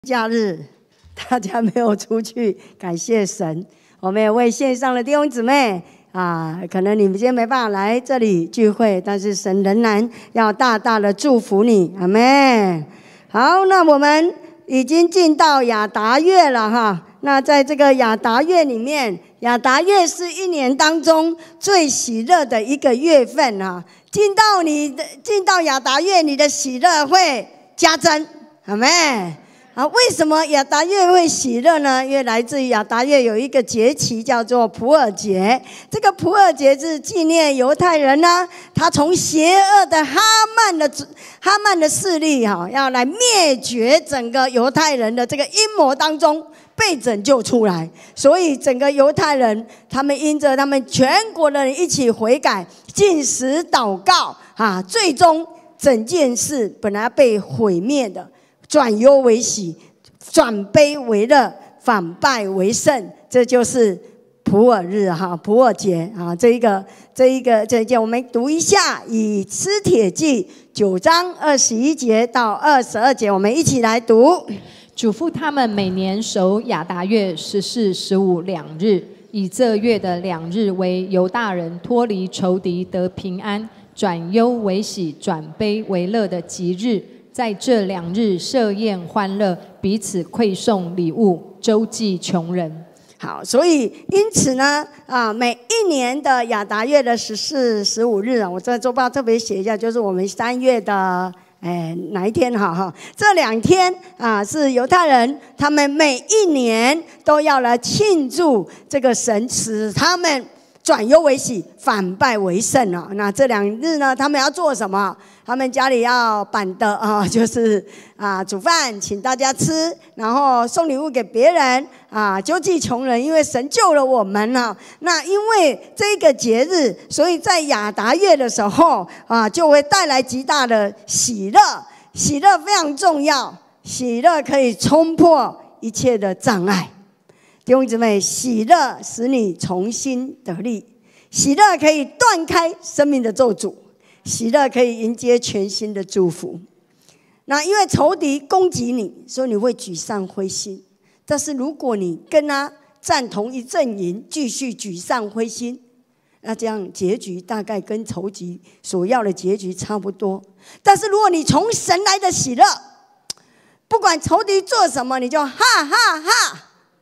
假日大家没有出去，感谢神。我们也为线上的弟兄姊妹可能你们今天没办法来这里聚会，但是神仍然要大大的祝福你，阿们。好，那我们已经进到亚达月了哈。那在这个亚达月里面，亚达月是一年当中最喜乐的一个月份啊。进到亚达月，你的喜乐会加增，阿们。为什么亚达月会喜乐呢？因为来自于亚达月有一个节期叫做普珥节。这个普珥节是纪念犹太人呢，他从邪恶的哈曼的势力要来灭绝整个犹太人的这个阴谋当中被拯救出来。所以整个犹太人他们因着他们全国的人一起悔改、禁食、祷告最终整件事本来被毁灭的，转忧为喜，转悲为乐，反败为胜，这就是普珥日普珥节这一节，我们读一下以斯帖记9章21节到22节，我们一起来读。 嘱咐他们每年守亚达月14、15两日，以这月的2日为犹大人脱离仇敌得平安，转忧为喜，转悲为乐的吉日。在这2日设宴欢乐，彼此馈送礼物，周济穷人。 好，所以因此呢，每一年的亚达月的14、15日我在周报特别写一下，就是我们3月的哪一天这2天是犹太人他们每一年都要来庆祝这个神使他们转忧为喜，反败为胜那这2日呢，他们要做什么？他们家里要办的就是煮饭请大家吃，然后送礼物给别人救济穷人，因为神救了我们那因为这个节日，所以在亚达月的时候就会带来极大的喜乐。喜乐非常重要，喜乐可以冲破一切的障碍。弟兄姊妹，喜乐使你重新得力，喜乐可以断开生命的咒诅，喜乐可以迎接全新的祝福。那因为仇敌攻击你，所以你会沮丧灰心，但是如果你跟他站同一阵营，继续沮丧灰心，那这样结局大概跟仇敌所要的结局差不多。但是如果你从神来的喜乐，不管仇敌做什么，你就哈哈哈，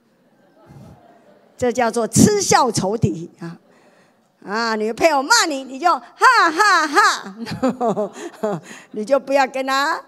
这叫做嗤笑仇敌你的配偶骂你，你就哈哈哈你就不要跟他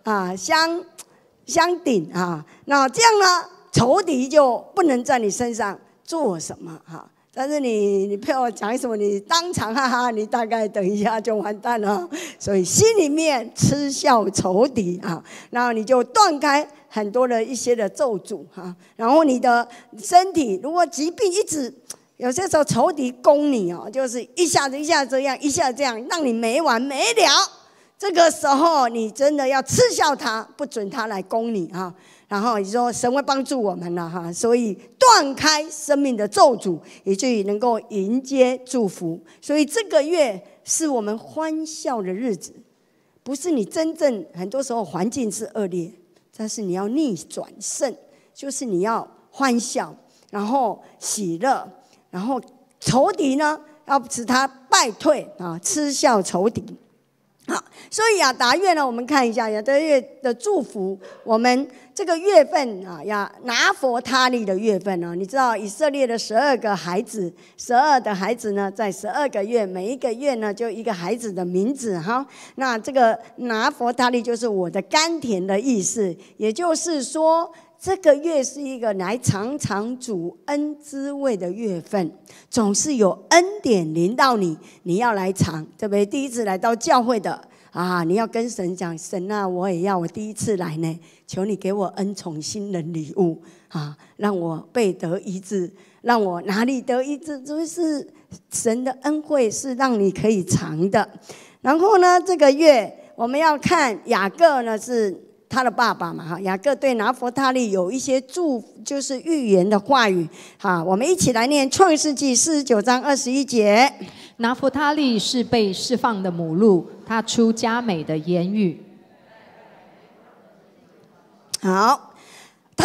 相顶那这样呢，仇敌就不能在你身上做什么但是你配偶讲什么，你当场哈哈，你大概等一下就完蛋了。所以心里面嗤笑仇敌然后你就断开很多的一些的咒诅然后你的身体如果疾病一直，有些时候仇敌攻你就是一下子这样，一下子这样，让你没完没了。这个时候你真的要嗤笑他，不准他来攻你然后你说神会帮助我们了所以断开生命的咒诅，以至于能够迎接祝福。所以这个月是我们欢笑的日子，不是你真正很多时候环境是恶劣，但是你要逆转胜，就是你要欢笑，然后喜乐，然后仇敌呢要使他败退嗤笑仇敌。所以亚达月呢，我们看一下亚达月的祝福。我们这个月份拿佛他利的月份你知道以色列的12个孩子，12的孩子呢，在12个月，每一个月呢就一个孩子的名字那这个拿佛他利就是我的甘甜的意思，也就是说这个月是一个来尝尝主恩滋味的月份，总是有恩典临到你，你要来尝，对不对？第一次来到教会的你要跟神讲，神我也要，我第一次来呢，求你给我恩宠新人礼物让我被得医治，让我哪里得医治，就是神的恩惠是让你可以尝的。然后呢，这个月我们要看雅各呢是他的爸爸嘛雅各对拿佛他利有一些就是预言的话语我们一起来念创世纪49章21节。 拿佛他利是被释放的母鹿，他出佳美的言语。 好，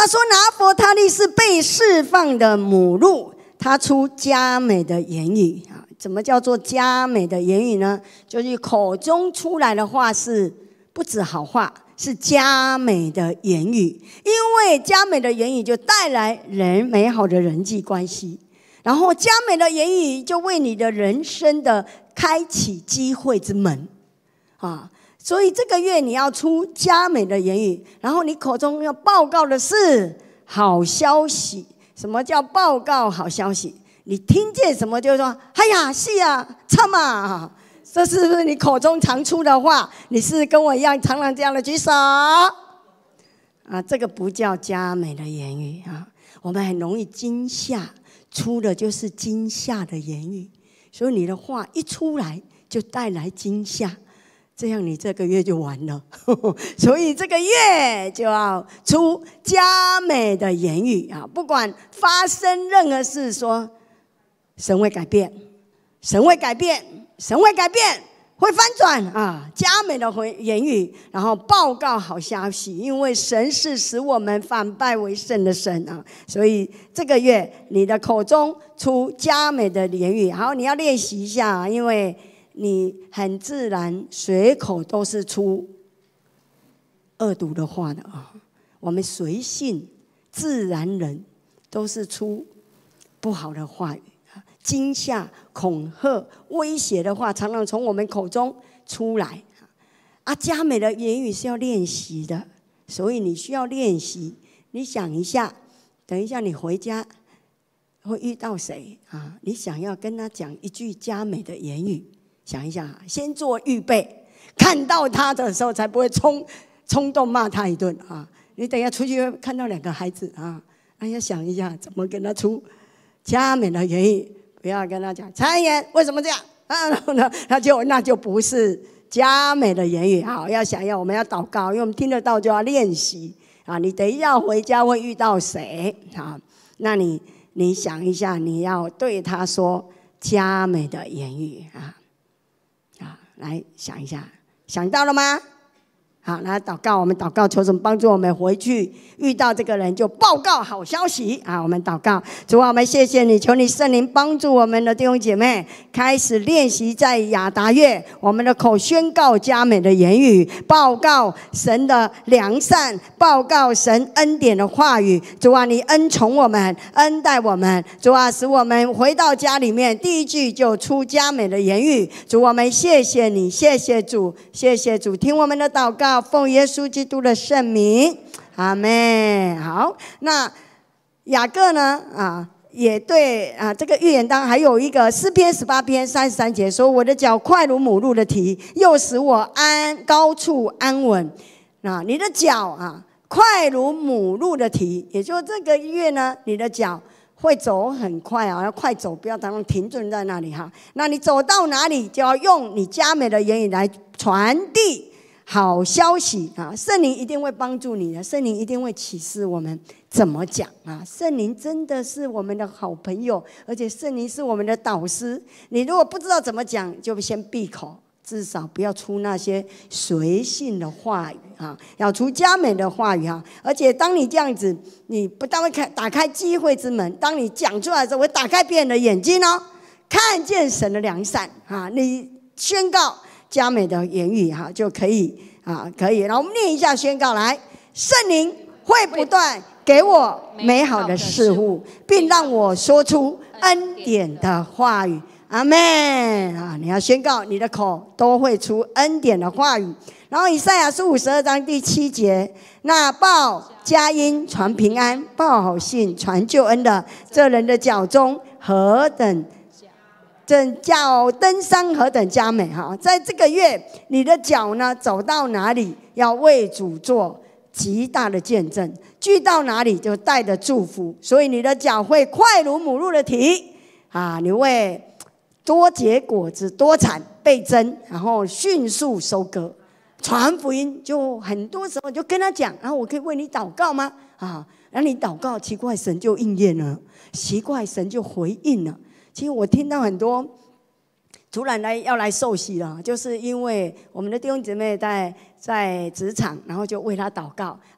他说拿佛他利是被释放的母鹿，他出佳美的言语啊。怎么叫做佳美的言语呢？就是口中出来的话是不止好话，是佳美的言语。因为佳美的言语就带来美好的人际关系，然后佳美的言语就为你的人生的开启机会之门啊。所以这个月你要出佳美的言语，然后你口中要报告的是好消息。什么叫报告好消息？你听见什么就说哎呀是啊唱嘛，这是不是你口中常出的话？你是跟我一样常常这样的举手啊？这个不叫佳美的言语啊。我们很容易惊吓，出的就是惊吓的言语，所以你的话一出来就带来惊吓，这样你这个月就完了。所以这个月就要出佳美的言语啊！不管发生任何事，说神会改变，神会改变，神会改变，会翻转啊！佳美的言语，然后报告好消息，因为神是使我们反败为胜的神啊！所以这个月你的口中出佳美的言语，好，你要练习一下，因为你很自然随口都是出恶毒的话的啊！我们随性自然人都是出不好的话语。惊吓、恐吓、威胁的话，常常从我们口中出来啊！佳美的言语是要练习的，所以你需要练习。你想一下，等一下你回家会遇到谁啊？你想要跟他讲一句佳美的言语，想一下，先做预备，看到他的时候才不会冲动骂他一顿啊！你等一下出去看到2个孩子啊，要想一下怎么跟他出佳美的言语。不要跟他讲谗言，为什么这样啊？那就不是佳美的言语。好，要想要我们要祷告，因为我们听得到就要练习啊。你等一下回家会遇到谁啊？那你想一下，你要对他说佳美的言语啊，来想一下，想到了吗？好，来祷告，我们祷告，求神帮助我们回去遇到这个人就报告好消息啊！我们祷告，主啊，我们谢谢你，求你圣灵帮助我们的弟兄姐妹开始练习在亚达月，我们的口宣告佳美的言语，报告神的良善，报告神恩典的话语。主啊，你恩宠我们，恩待我们，主啊，使我们回到家里面第一句就出佳美的言语。主，我们谢谢你，谢谢主，谢谢主，听我们的祷告。奉耶稣基督的圣名，阿们。好，那雅各呢？也对这个预言当还有一个诗篇18篇33节说：“我的脚快如母鹿的蹄，又使我高处安稳。”你的脚快如母鹿的蹄，也就这个月呢，你的脚会走很快要快走，不要当中停顿在那里哈。那你走到哪里，就要用你佳美的言语来传递好消息啊！圣灵一定会帮助你的，圣灵一定会启示我们怎么讲啊！圣灵真的是我们的好朋友，而且圣灵是我们的导师。你如果不知道怎么讲，就先闭口，至少不要出那些随性的话语啊，要出佳美的话语啊！而且当你这样子，你不但会打开机会之门，当你讲出来的时候，会打开别人的眼睛哦，看见神的良善啊！你宣告佳美的言语就可以可以。然后我们念一下宣告来：圣灵会不断给我美好的事物，并让我说出恩典的话语。阿们你要宣告，你的口都会出恩典的话语。然后以赛亚书52章第7节：那报佳音传平安，报好信传救恩的，这人的脚中何等脚登山何等佳美哈！在这个月，你的脚呢走到哪里，要为主做极大的见证；去到哪里就带着祝福。所以你的脚会快如母鹿的蹄你会多结果子，多产倍增，然后迅速收割。传福音就很多时候就跟他讲，然后我可以为你祷告吗？然后你祷告，奇怪神就应验了，奇怪神就回应了。其实我听到很多突然要来受洗了，就是因为我们的弟兄姊妹在职场，然后就为他祷告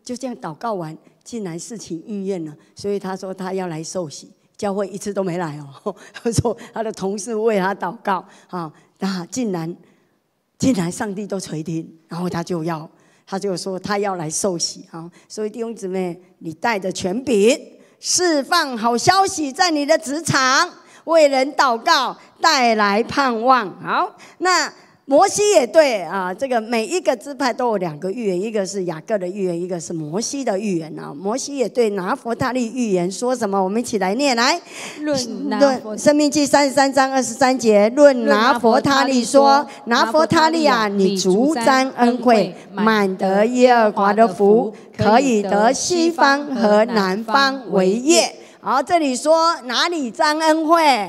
就这样祷告完，竟然事情应验了，所以他说他要来受洗，教会一次都没来哦。他说他的同事为他祷告啊，那竟然上帝都垂听，然后他就说他要来受洗啊。所以弟兄姊妹，你带着权柄释放好消息，在你的职场为人祷告，带来盼望。好，那摩西也对啊，这个每一个支派都有2个预言，一个是雅各的预言，一个是摩西的预言啊。摩西也对拿弗他利预言说什么？我们一起来念来。论申命记33章23节，论拿弗他利说：拿弗他利啊，你足沾恩惠，满得耶和华的福，可以得西方和南方为业。好，这里说哪里沾恩惠？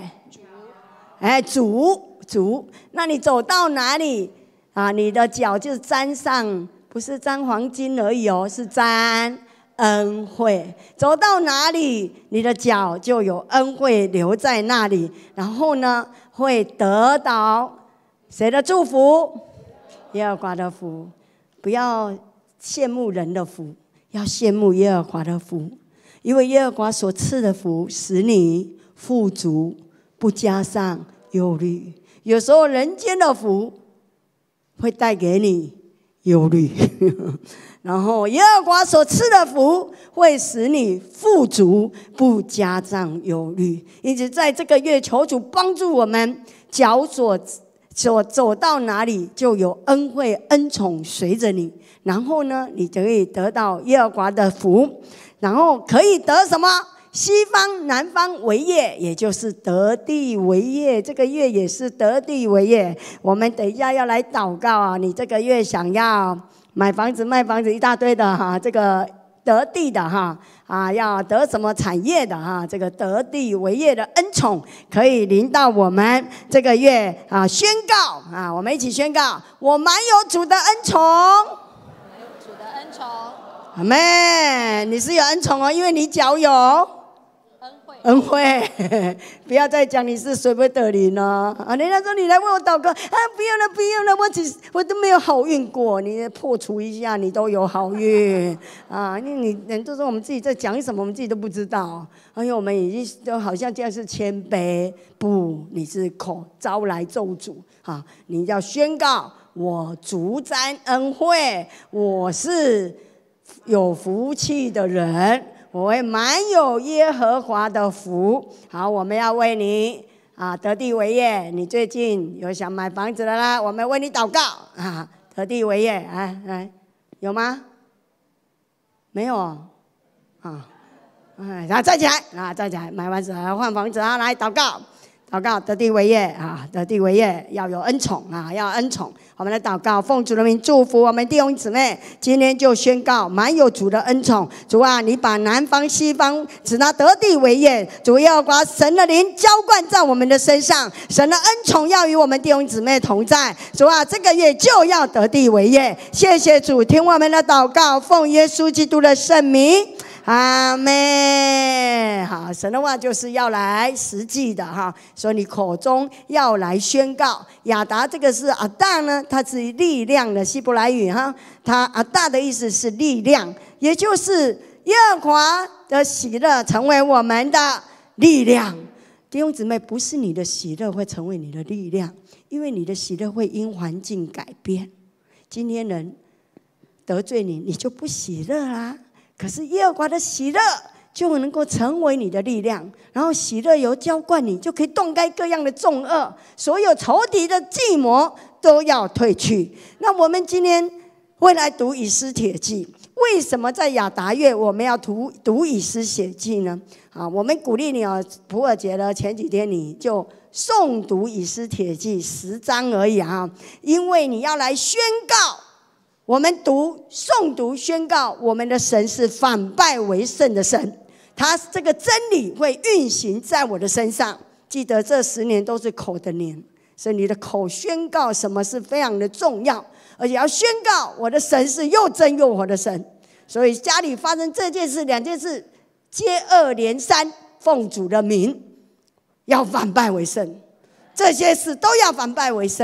主，那你走到哪里啊？你的脚就沾上，不是沾黄金而已哦，是沾恩惠。走到哪里，你的脚就有恩惠留在那里，然后呢，会得到谁的祝福？耶和华的福。不要羡慕人的福，要羡慕耶和华的福，因为耶和华所赐的福，使你富足，不加上忧虑。有时候人间的福会带给你忧虑，然后耶和华所赐的福会使你富足，不加上忧虑。因此在这个月，求主帮助我们，脚所走到哪里，就有恩惠恩宠随着你，然后呢，你就可以得到耶和华的福，然后可以得什么？西方南方为业，也就是得地为业。这个月也是得地为业。我们等一下要来祷告啊！你这个月想要买房子、卖房子一大堆的哈，这个得地的哈啊，要得什么产业的哈，这个得地为业的恩宠可以临到我们这个月啊！宣告啊，我们一起宣告：我满有主的恩宠。 主的恩宠。 阿们，你是有恩宠哦，因为你脚有恩惠，不要再讲你是随不得灵了啊！人家说你来为我祷告啊，不要了，我都没有好运过。你破除一下，你都有好运啊！你人都说我们自己在讲什么，我们自己都不知道。因为我们已经都好像这样是谦卑，不，你是口招来咒诅啊！你要宣告：我足沾恩惠，我是有福气的人。我会满有耶和华的福。好，我们要为你啊得地为业。你最近有想买房子的啦，我们为你祷告啊，得地为业。来，有吗？没有啊？然后站起来，买完子来换房子啊，来祷告。祷告得地为业啊，得地为业要有恩宠啊，要恩宠。我们来祷告，奉主的名祝福我们弟兄姊妹。今天就宣告满有主的恩宠。主啊，你把南方西方使他得地为业。主要把神的灵浇灌在我们的身上，神的恩宠要与我们弟兄姊妹同在。主啊，这个月就要得地为业。谢谢主，听我们的祷告，奉耶稣基督的圣名。阿们。好，神的话就是要来实际的哈，所以你口中要来宣告。亚达这个是阿大呢，它是力量的希伯来语哈，它阿大的意思是力量，也就是耶和华的喜乐成为我们的力量。弟兄姊妹，不是你的喜乐会成为你的力量，因为你的喜乐会因环境改变。今天人得罪你，你就不喜乐啦。可是耶和华的喜乐就能够成为你的力量，然后喜乐油浇灌你，就可以断开各样的重恶，所有仇敌的计谋都要退去。那我们今天会来读以斯帖记，为什么在亚达月我们要读以斯帖记呢？我们鼓励你普尔节的前几天你就诵读以斯帖记10章而已啊，因为你要来宣告。我们诵读宣告，我们的神是反败为胜的神，他这个真理会运行在我的身上。记得这10年都是口的年，所以你的口宣告什么是非常的重要，而且要宣告我的神是又真又活的神。所以家里发生这件事2件事，接二连三，奉主的名要反败为胜，这些事都要反败为胜，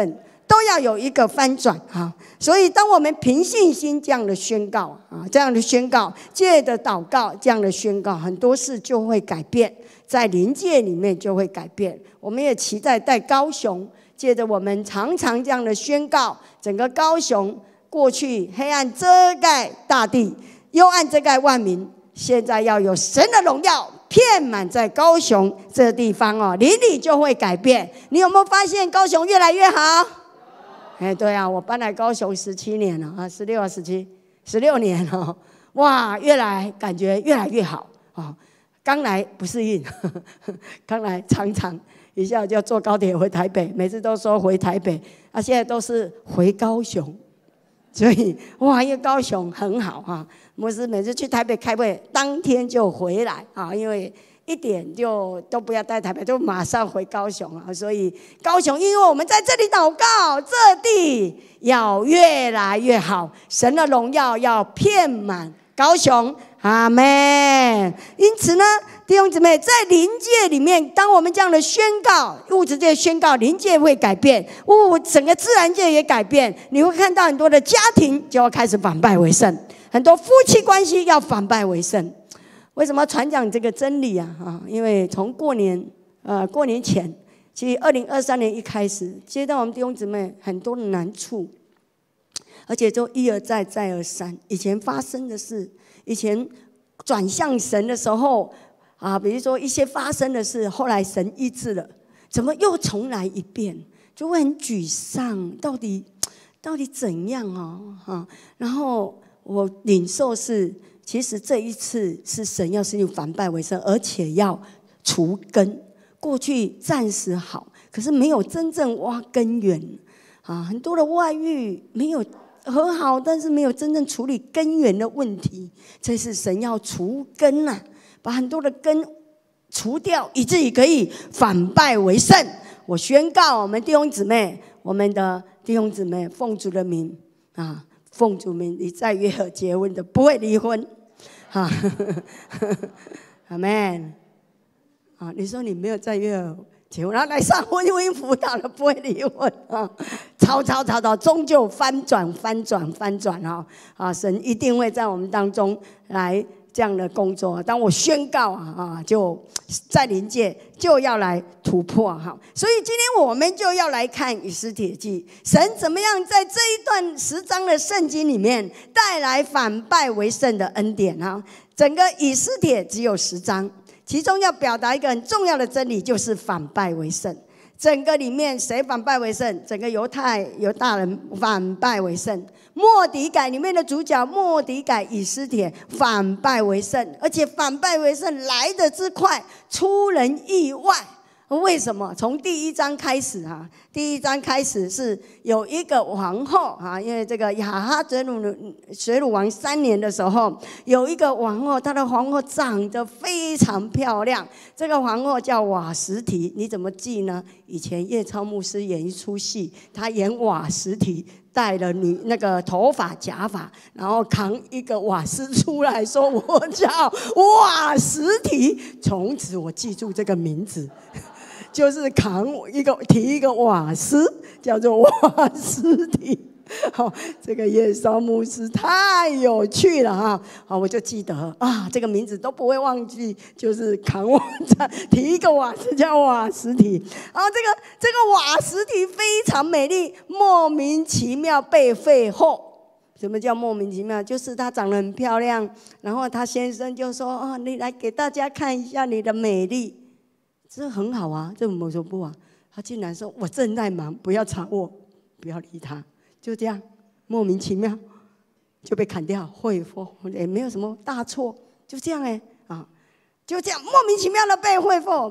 都要有一个翻转啊。所以，当我们凭信心这样的宣告啊，这样的宣告，借着祷告这样的宣告，很多事就会改变，在灵界里面就会改变。我们也期待在高雄，借着我们常常这样的宣告，整个高雄过去黑暗遮盖大地，幽暗遮盖万民，现在要有神的荣耀遍满在高雄这个地方哦，邻里就会改变。你有没有发现高雄越来越好？对啊，我搬来高雄17年了啊，16、17、16年了，哇，感觉越来越好啊。刚来不适应，刚来常常一下就坐高铁回台北，每次都说回台北，现在都是回高雄，所以哇，因为高雄很好啊。牧师每次去台北开会，当天就回来啊，因为一点就都不要待台北，就马上回高雄啊。所以高雄，因为我们在这里祷告，这地要越来越好，神的荣耀要遍满高雄。阿们。因此呢，弟兄姊妹，在灵界里面，当我们这样的宣告，物质界宣告，灵界会改变，整个自然界也改变。你会看到很多的家庭就要开始反败为胜，很多夫妻关系要反败为胜。为什么传讲这个真理啊？因为从过年前，其实2023年一开始，接到我们弟兄姊妹很多的难处，而且都一而再再而三。以前发生的事，以前转向神的时候啊，比如说一些发生的事，后来神医治了，怎么又重来一遍？就会很沮丧，到底怎样啊？然后我领受是，其实这一次是神要使你反败为胜，而且要除根。过去暂时好，可是没有真正挖根源啊，很多的外遇没有和好，但是没有真正处理根源的问题，这是神要除根啊，把很多的根除掉，以至于可以反败为胜。我宣告我们弟兄姊妹，我们的弟兄姊妹，奉主的名啊，奉主名，你在约尔结婚的不会离婚，啊，阿们。啊，你说你没有在约尔结婚，然后来上婚姻辅导了，不会离婚啊！吵，终究翻转啊！神一定会在我们当中来这样的工作。当我宣告就在灵界就要来突破哈。所以今天我们就要来看以斯帖记，神怎么样在这一段10章的圣经里面带来反败为胜的恩典哈。整个以斯帖只有10章。其中要表达一个很重要的真理，就是反败为胜。整个里面谁反败为胜？整个犹大人反败为胜。末底改里面的主角末底改以斯帖反败为胜，而且反败为胜来得之快，出人意外。为什么？从第1章开始第1章开始是有一个皇后因为这个亚哈水鲁王3年的时候，有一个皇后，她的皇后长得非常漂亮。这个皇后叫瓦实提，你怎么记呢？以前叶超牧师演一出戏，他演瓦实提，戴了那个头发假发，然后扛一个瓦斯出来说：“我叫瓦实提。”从此我记住这个名字。就是提一个瓦斯，叫做瓦斯提。这个叶绍牧师太有趣了我就记得这个名字都不会忘记，就是提一个瓦斯叫瓦斯提。然后这个瓦斯提非常美丽，莫名其妙被废后。什么叫莫名其妙？就是她长得很漂亮，然后她先生就说：“你来给大家看一下你的美丽。”这很好啊，这没什么不好。他竟然说：“我正在忙，不要吵我，不要理他。”就这样，莫名其妙就被砍掉，恢复也没有什么大错，就这样就这样莫名其妙的被恢复。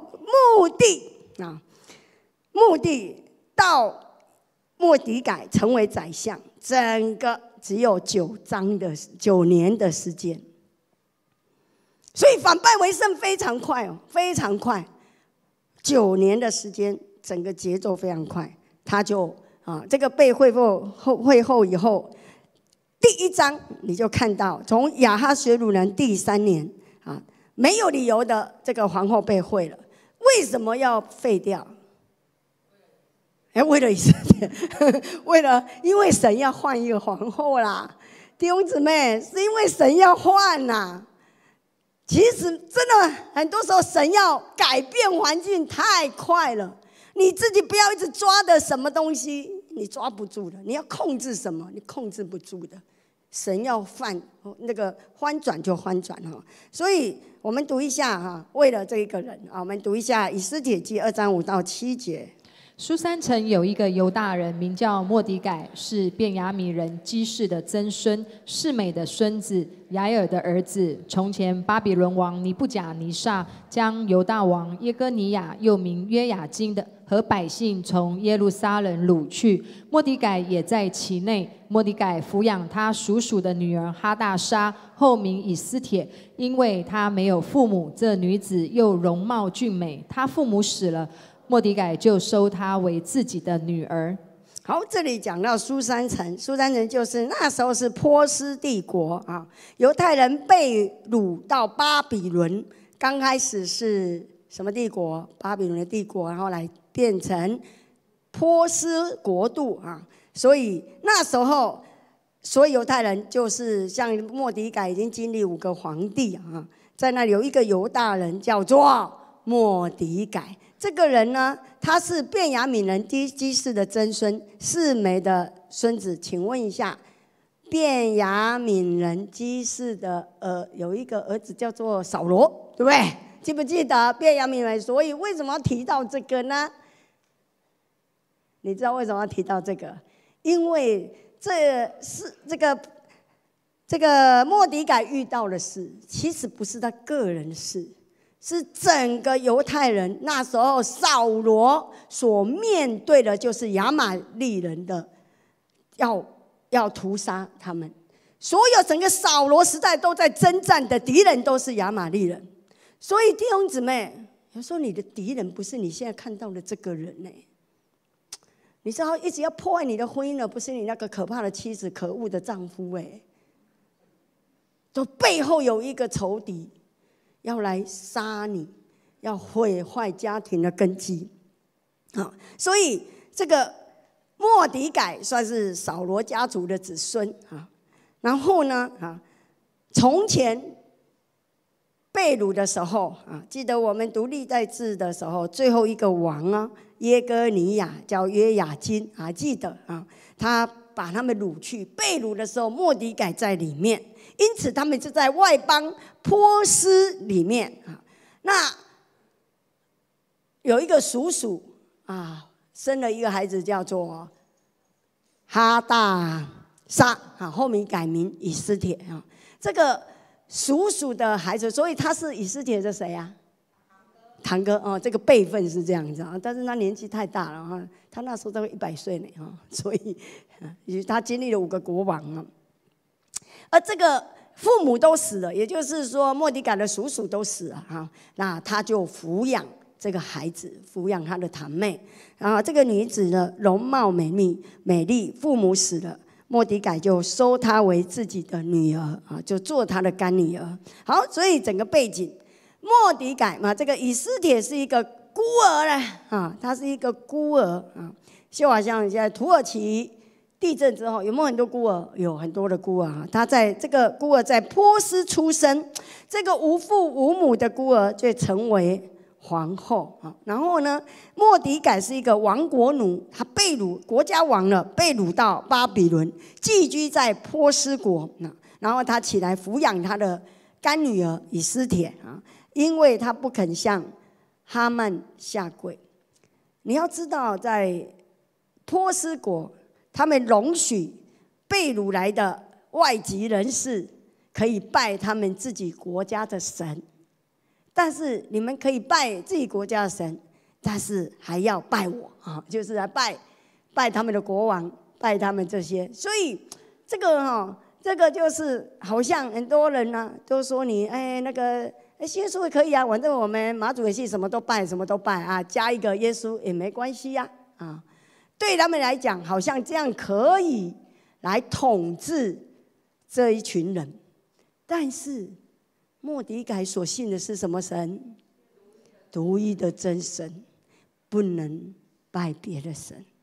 目的到末底改成为宰相，整个只有9年的时间，所以反败为胜非常快非常快。9年的时间，整个节奏非常快。他就这个被会后以后，第1章你就看到，从亚哈水鲁人第3年没有理由的这个皇后被废了。为什么要废掉？ 为了以色列，因为神要换一个皇后啦，弟兄姊妹，是因为神要换啦。其实真的很多时候，神要改变环境太快了，你自己不要一直抓的什么东西，你抓不住的。你要控制什么，你控制不住的。神要翻转就翻转哈。所以我们读一下哈，为了这一个人啊，我们读一下以斯帖记2章5到7节。 书珊城有一个犹大人，名叫末底改，是便雅悯人基士的曾孙，示每的孙子，雅尔的儿子。从前巴比伦王尼布甲尼撒将犹大王耶哥尼亚，又名约雅斤的和百姓从耶路撒冷掳去，末底改也在其内。末底改抚养他叔叔的女儿哈大沙，后名以斯帖，因为他没有父母，这女子又容貌俊美，他父母死了，末底改就收她为自己的女儿。 好，这里讲到书珊城，书珊城就是那时候是波斯帝国啊，犹太人被掳到巴比伦，刚开始是什么帝国？巴比伦的帝国，然后来变成波斯国度啊，所以那时候，所以犹太人就是像末底改已经经历5个皇帝啊，在那里有一个犹大人叫做末底改。这个人呢，他是便雅悯人基士的曾孙，示每的孙子。请问一下，便雅悯人基士的有一个儿子叫做扫罗，对不对？记不记得便雅悯人？所以为什么要提到这个呢？你知道为什么要提到这个？因为这是这个末底改遇到的事，其实不是他个人的事。是整个犹太人那时候扫罗所面对的，就是亚玛力人的要屠杀他们。所有整个扫罗时代都在征战的敌人都是亚玛力人。所以弟兄姊妹，有时候你的敌人不是你现在看到的这个人呢。你知道一直要破坏你的婚姻的，不是你那个可怕的妻子、可恶的丈夫哎，都背后有一个仇敌。要来杀你，要毁坏家庭的根基，所以这个末底改算是扫罗家族的子孙啊。然后呢，从前被掳的时候啊，记得我们读历代志的时候，最后一个王啊，耶哥尼亚叫约雅斤啊，记得啊，他把他们掳去，被掳的时候，末底改在里面。因此，他们就在外邦波斯里面啊。那有一个叔叔啊，生了一个孩子叫做哈大沙啊，后面改名以斯帖啊。这个叔叔的孩子，所以他是以斯帖的谁啊？堂哥哦，这个辈分是这样子啊。但是他年纪太大了哈，他那时候都100岁呢哈，所以他经历了5个国王啊。而这个父母都死了，也就是说末底改的叔叔都死了哈，那他就抚养这个孩子，抚养他的堂妹。然后这个女子呢，容貌美丽，父母死了，末底改就收她为自己的女儿啊，就做她的干女儿。好，所以整个背景，末底改嘛，这个以斯帖是一个孤儿呢啊，他是一个孤儿啊，就好像现在土耳其地震之后，有没有很多孤儿？有很多的孤儿啊。他在这个孤儿在波斯出生，这个无父无母的孤儿就成为皇后啊。然后呢，末底改是一个亡国奴，他被掳，国家亡了，被掳到巴比伦，寄居在波斯国。然后他起来抚养他的干女儿以斯帖啊，因为他不肯向哈曼下跪。你要知道，在波斯国，他们容许被掳来的外籍人士可以拜他们自己国家的神，但是你们可以拜自己国家的神，但是还要拜我啊，就是来拜他们的国王，拜他们这些。所以这个就是好像很多人呢都说你那个耶稣也可以啊，反正我们马祖也是什么都拜啊，加一个耶稣也没关系呀啊。对他们来讲，好像这样可以来统治这一群人。但是末底改所信的是什么神？独一的真神，不能拜别的神。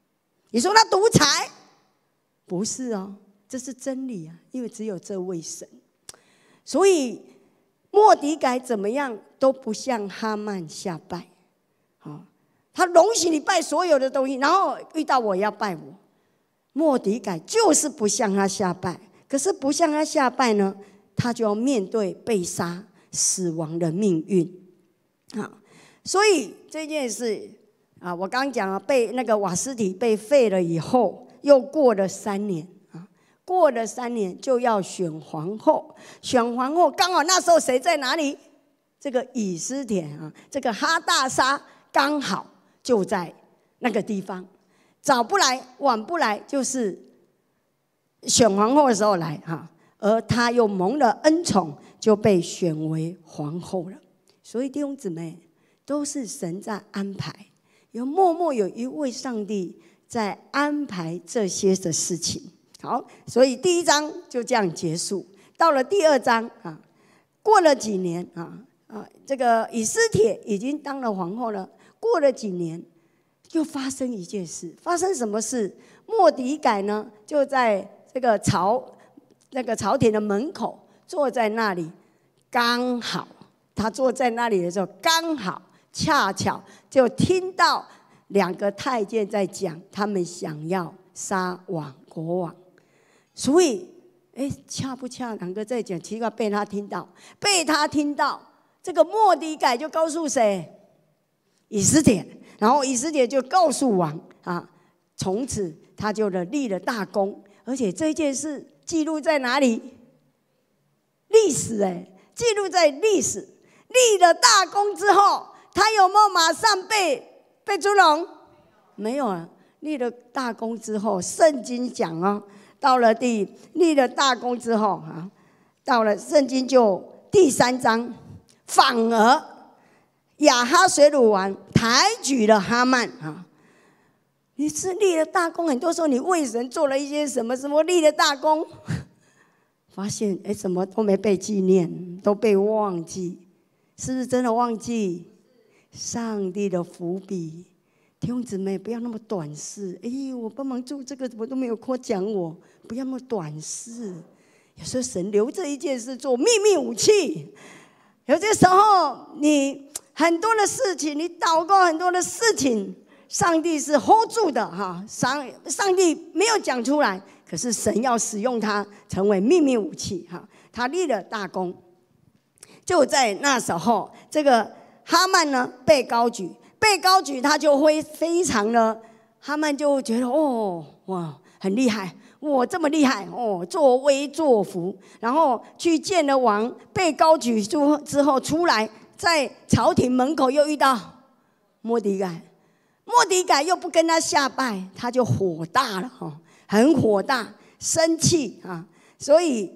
你说他独裁，不是哦，这是真理啊，因为只有这位神。所以末底改怎么样都不向哈曼下拜，他容许你拜所有的东西，然后遇到我要拜我。末底改就是不向他下拜，可是不向他下拜呢，他就要面对被杀、死亡的命运。所以这件事我刚讲了，被那个瓦斯提被废了以后，又过了3年过了3年就要选皇后，选皇后刚好那时候谁在哪里？这个以斯帖这个哈大沙刚好就在那个地方，早不来晚不来，就是选皇后的时候来而她又蒙了恩宠，就被选为皇后了。所以弟兄姊妹，都是神在安排，默默有一位上帝在安排这些的事情。好，所以第1章就这样结束。到了第2章过了几年这个以斯帖已经当了皇后了。过了几年，又发生一件事。发生什么事？末底改呢，就在这个朝廷的门口坐在那里，刚好他坐在那里的时候，刚好恰巧就听到2个太监在讲，他们想要杀国王。所以恰不恰2个在讲，奇怪被他听到，这个末底改就告诉谁？以斯帖。然后以斯帖就告诉王从此他就立了大功。而且这件事记录在哪里？历史记录在历史。立了大功之后，他有没有马上被尊荣？没有啊。立了大功之后，圣经讲到了立了大功之后到了圣经就第3章，反而亚哈随鲁王抬举了哈曼你是立了大功，很多时候你为神做了一些什么立了大功，发现什么都没被纪念，都被忘记，是不是真的忘记？上帝的伏笔。弟兄姊妹，不要那么短视。我帮忙做这个，怎么都没有夸奖我？不要那么短视。有时候神留这一件事做秘密武器。有些时候你很多的事情，你祷告很多的事情，上帝是 hold 住的上帝没有讲出来，可是神要使用它成为秘密武器他立了大功。就在那时候，这个哈曼呢被高举，他就会非常的，哈曼就觉得哇很厉害，我这么厉害作威作福，然后去见了王，被高举之后出来，在朝廷门口又遇到末底改又不跟他下拜，他就火大了很火大，生气所以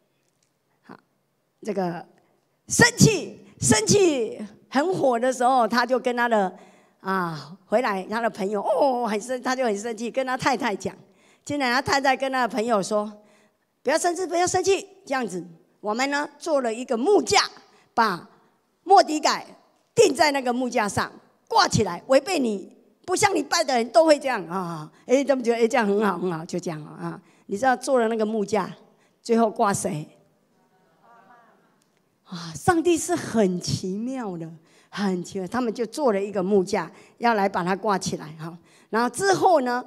这个生气很火的时候，他就跟他的回来他的朋友他就很生气，跟他太太讲。竟然他太太跟他的朋友说：“不要生气，这样子，我们呢做了一个木架，把末底改钉在那个木架上，挂起来，违背你，不像你拜的人都会这样他们觉得这样很好，就这样你知道做了那个木架，最后挂谁？上帝是很奇妙的，很奇妙。他们就做了一个木架，要来把它挂起来然后之后呢，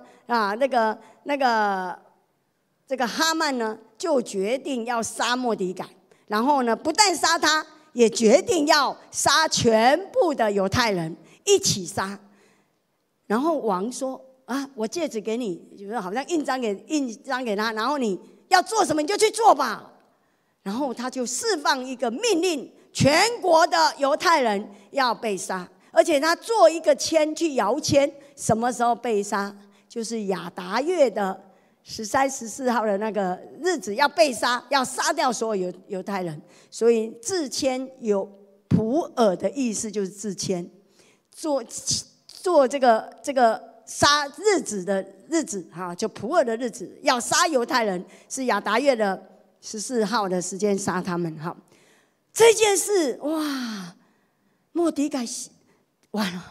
这个哈曼呢，就决定要杀末底改。然后呢，不但杀他，也决定要杀全部的犹太人，一起杀。然后王说：“我戒指给你，就是好像印章给他，然后你要做什么你就去做吧。”然后他就释放一个命令，全国的犹太人要被杀，而且他做一个签去摇签，什么时候被杀？就是亚达月的13、14号的那个日子要被杀，要杀掉所有犹太人。所以自签有普尔的意思，就是自签，做这个杀日子的日子就普尔的日子，要杀犹太人，是亚达月的14号的时间杀他们这件事末底改完了，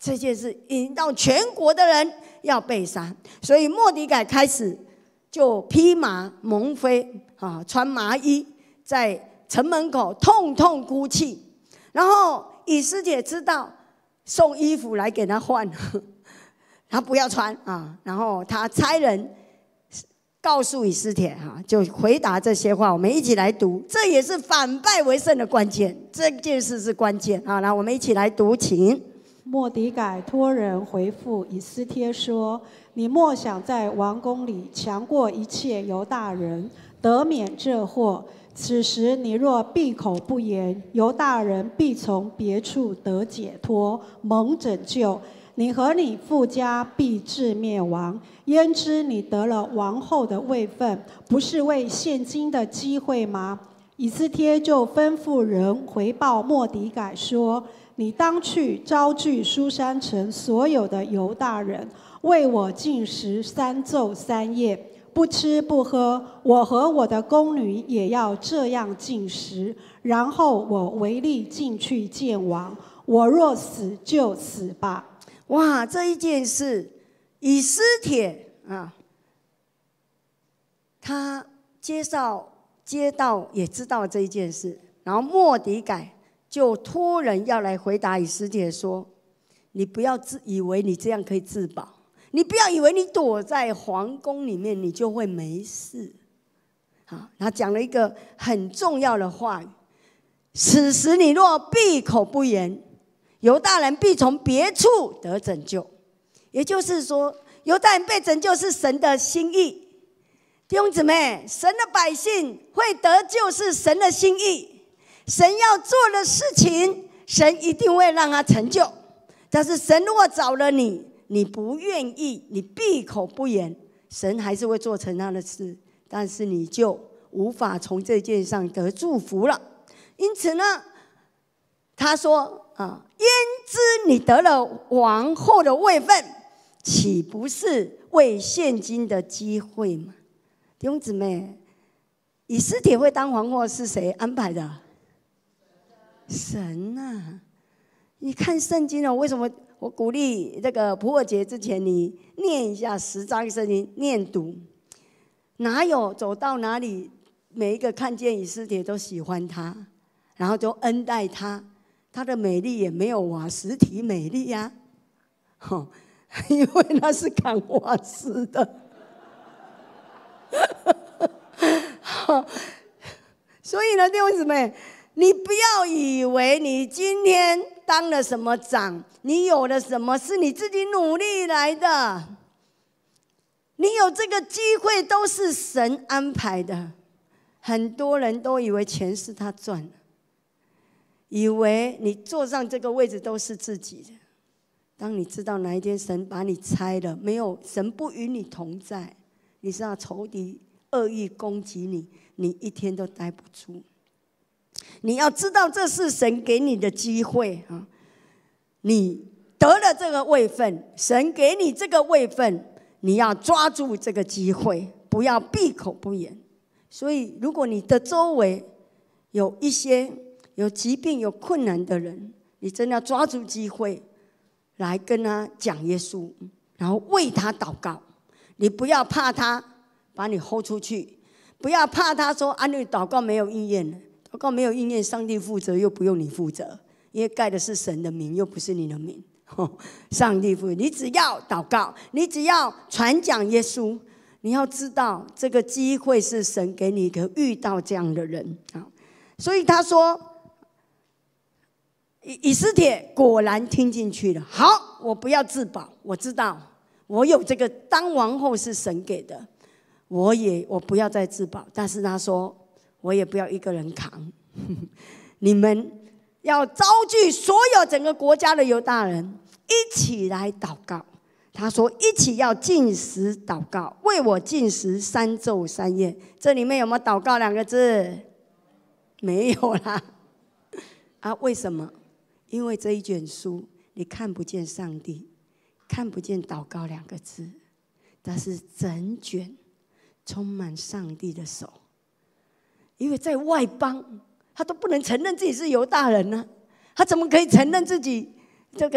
这件事引到全国的人要被杀，所以末底改开始就披麻蒙灰穿麻衣，在城门口痛痛哭泣。然后以斯帖知道，送衣服来给他换，他不要穿啊。然后他差人告诉以斯帖就回答这些话。我们一起来读，这也是反败为胜的关键，这件事是关键啊。来，我们一起来读，请。 末底改托人回复以斯帖说：“你莫想在王宫里强过一切犹大人，得免这祸。此时你若闭口不言，犹大人必从别处得解脱，蒙拯救。你和你父家必至灭亡。焉知你得了王后的位分，不是为现今的机会吗？”以斯帖就吩咐人回报末底改说：“你当去招聚书珊城所有的犹大人，为我禁食3昼3夜，不吃不喝。我和我的宫女也要这样禁食。然后我违例进去见王。我若死就死吧。” 哇，这一件事，以斯帖他接到也知道这一件事，然后末底改就托人要来回答以斯帖说：“你不要以为你这样可以自保，你不要以为你躲在皇宫里面你就会没事。”他讲了一个很重要的话语：“此时你若闭口不言，犹大人必从别处得拯救。”也就是说，犹大人被拯救是神的心意。弟兄姊妹，神的百姓会得救是神的心意，神要做的事情，神一定会让他成就。但是神如果找了你，你不愿意，你闭口不言，神还是会做成他的事，但是你就无法从这件事上得祝福了。因此呢，他说焉知你得了王后的位分，岂不是为现今的机会吗？弟兄姊妹，以斯帖会当皇后是谁安排的？神啊！你看圣经为什么我鼓励这个普尔节之前你念一下10章圣经念读？哪有走到哪里每一个看见以斯帖都喜欢他，然后就恩待他？他的美丽也没有瓦实提美丽呀，因为那是砍瓦斯的。所以呢，弟兄姊妹，你不要以为你今天当了什么长，你有了什么是你自己努力来的，你有这个机会都是神安排的。很多人都以为钱是他赚的，以为你坐上这个位置都是自己的。当你知道哪一天神把你拆了，没有神不与你同在，你知道仇敌恶意攻击你，你一天都待不住。你要知道这是神给你的机会你得了这个位分，神给你这个位分，你要抓住这个机会，不要闭口不言。所以如果你的周围有一些有疾病有困难的人，你真的要抓住机会来跟他讲耶稣，然后为他祷告。你不要怕他把你hold出去，不要怕他说你祷告没有应验，祷告没有应验，上帝负责又不用你负责，因为盖的是神的名，又不是你的名。上帝负责，你只要祷告，你只要传讲耶稣，你要知道这个机会是神给你的，遇到这样的人。所以他说，以斯帖果然听进去了。好，我不要自保，我知道我有这个当王后是神给的，我不要再自保。但是他说，我也不要一个人扛，你们要召集所有整个国家的犹大人一起来祷告。他说一起要禁食祷告，为我禁食3昼3夜。这里面有没有祷告2个字？没有啦。为什么？因为这一卷书你看不见上帝，看不见祷告2个字，但是整卷充满上帝的手。因为在外邦他都不能承认自己是犹大人呢，他怎么可以承认自己这个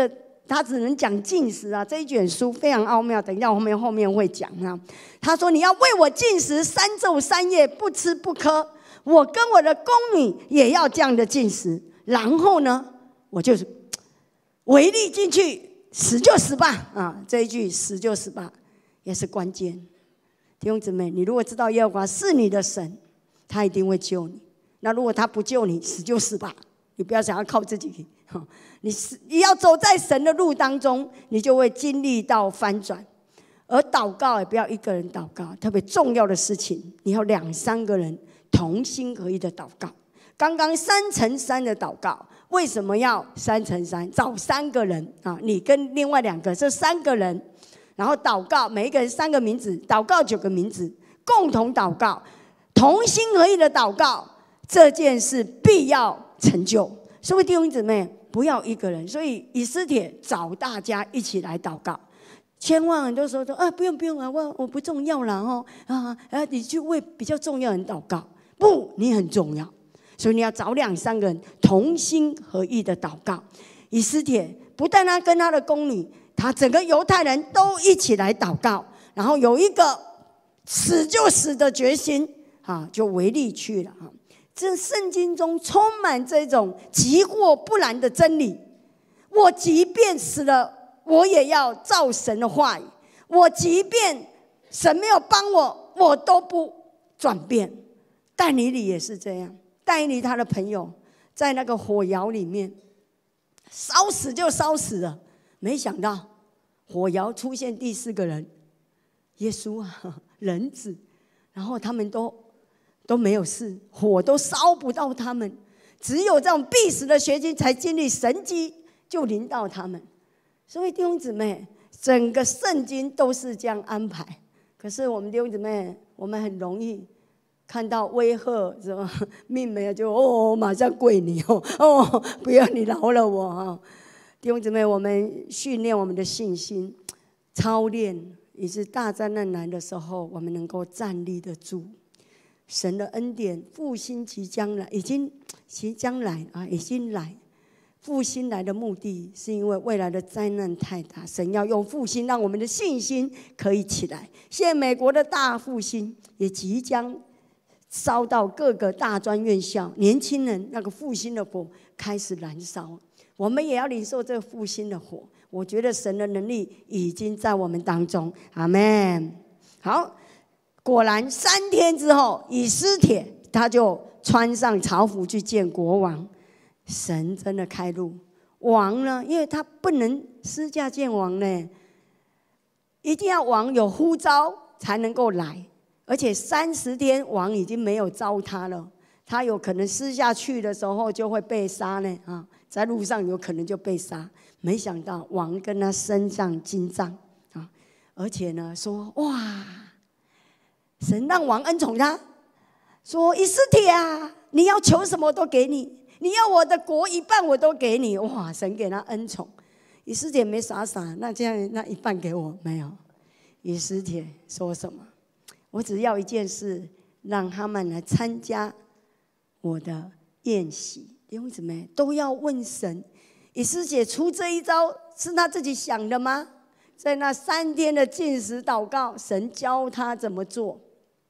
他只能讲禁食啊。这一卷书非常奥妙，等一下后面会讲啊。他说：“你要为我禁食3昼3夜，不吃不喝。我跟我的宫女也要这样的禁食。然后呢，我就违例进去，死就死吧啊！这一句死就死吧也是关键。弟兄姊妹，你如果知道耶和华是你的神，他一定会救你。那如果他不救你，死就死吧。你不要想要靠自己。”你要走在神的路当中，你就会经历到翻转。而祷告也不要一个人祷告，特别重要的事情，你要2、3个人同心合意的祷告。刚刚3乘3的祷告，为什么要3乘3？找3个人啊，你跟另外2个，这3个人，然后祷告，每一个人3个名字，祷告9个名字，共同祷告，同心合意的祷告，这件事必要成就。所以弟兄姊妹，不要一个人。所以以斯帖找大家一起来祷告。千万很多时候说不用啊，我不重要啦你去为比较重要的人祷告。不，你很重要，所以你要找2、3个人同心合意的祷告。以斯帖不但他跟他的宫女，他整个犹太人都一起来祷告，然后有一个死就死的决心就违例去了这圣经中充满这种急或不然的真理。我即便死了，我也要照神的话语。我即便神没有帮我，我都不转变。但以理也是这样，但以理他的朋友在那个火窑里面烧死就烧死了，没想到火窑出现第4个人，耶稣人子，然后他们都没有事，火都烧不到他们，只有这种必死的学经才经历神迹，就临到他们。所以弟兄姊妹，整个圣经都是这样安排。可是我们弟兄姊妹，我们很容易看到威吓，什么命没有就马上跪你不要你饶了我弟兄姊妹，我们训练我们的信心，操练，以致大灾难来的时候，我们能够站立得住。神的恩典复兴即将来，已经来。复兴来的目的是因为未来的灾难太大，神要用复兴让我们的信心可以起来。现在美国的大复兴也即将烧到各个大专院校，年轻人那个复兴的火开始燃烧，我们也要领受这个复兴的火。我觉得神的能力已经在我们当中，阿们。好，果然3天之后，以斯帖他就穿上朝服去见国王。神真的开路，王呢，因为他不能私下见王呢，一定要王有呼召才能够来。而且30天王已经没有招他了，他有可能私下去的时候就会被杀呢在路上有可能就被杀。没想到王跟他身上金杖而且呢说哇，神让王恩宠他，说以斯帖你要求什么都给你，你要我的国1半我都给你。哇，神给他恩宠。以斯帖没傻，那这样那1半给我没有？以斯帖说什么？我只要一件事，让他们来参加我的宴席。弟兄姊妹都要问神。以斯帖出这一招是他自己想的吗？在那3天的禁食祷告，神教他怎么做。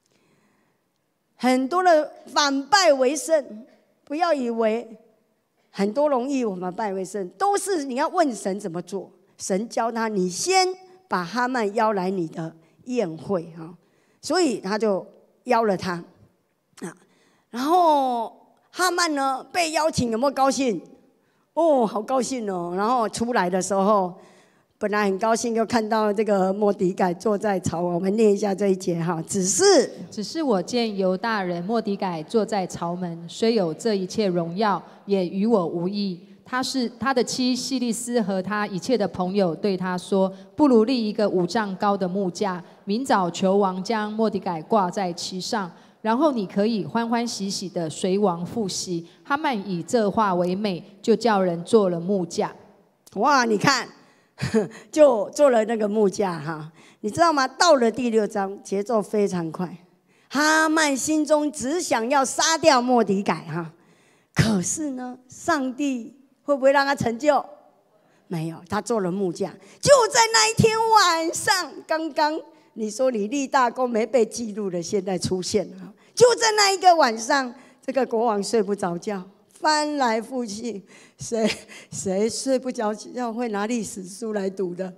很多的反败为胜，不要以为很多容易我们反败为胜，都是你要问神怎么做。神教他，你先把哈曼邀来你的宴会所以他就邀了他然后哈曼呢被邀请，有没有高兴？好高兴哦。然后出来的时候，本来很高兴，又看到这个末底改坐在朝，我们念一下这一节只是我见犹大人末底改坐在朝门，虽有这一切荣耀，也与我无益。他的妻希利斯和他一切的朋友对他说，不如立一个5丈高的木架，明早求王将末底改挂在其上，然后你可以欢欢喜喜的随王赴席。哈曼以这话为美，就叫人做了木架。 哇，你看就做了那个木架你知道吗？到了第6章，节奏非常快。哈曼心中只想要杀掉末底改可是呢，上帝会不会让他成就？ 没有，他做了木匠。就在那一天晚上，刚刚你说你立大功没被记录的，现在出现了。就在那一个晚上，这个国王睡不着觉，翻来覆去，谁睡不着觉会拿历史书来读的？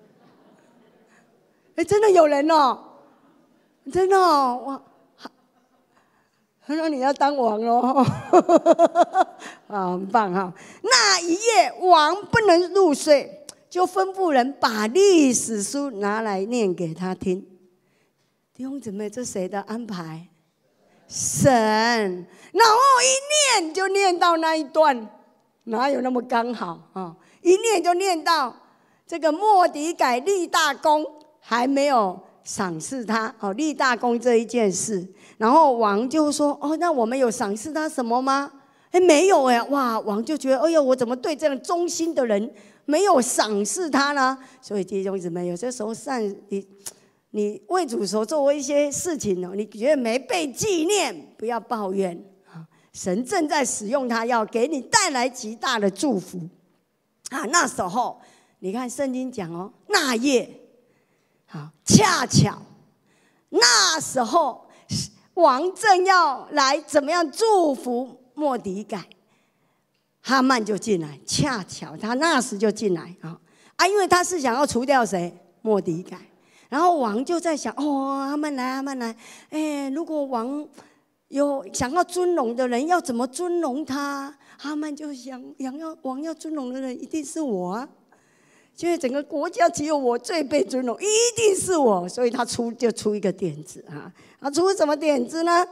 真的有人哦，真的哦，哇！他说你要当王咯，啊，很棒哈！那一夜王不能入睡，就吩咐人把历史书拿来念给他听。弟兄姊妹，这谁的安排？神。然后一念就念到那一段，哪有那么刚好啊？一念就念到这个末底改立大功，还没有赏赐他哦，立大功这一件事。然后王就说：“哦，那我们有赏赐他什么吗？”没有哎，哇！王就觉得：“哎呦，我怎么对这样忠心的人没有赏赐他呢？”所以弟兄姊妹，有些时候你为主所做一些事情哦，你觉得没被纪念，不要抱怨啊！神正在使用他，要给你带来极大的祝福啊！那时候你看圣经讲哦，那夜啊，恰巧那时候。王正要来怎么样祝福末底改，哈曼就进来，恰巧他那时就进来啊，因为他是想要除掉谁？末底改。然后王就在想，哦，哈曼来，哈曼来，如果王有想要尊荣的人，要怎么尊荣他？哈曼就想王要尊荣的人一定是我啊。因为整个国家只有我最被尊荣，一定是我，所以他就出一个点子啊。他出什么点子呢？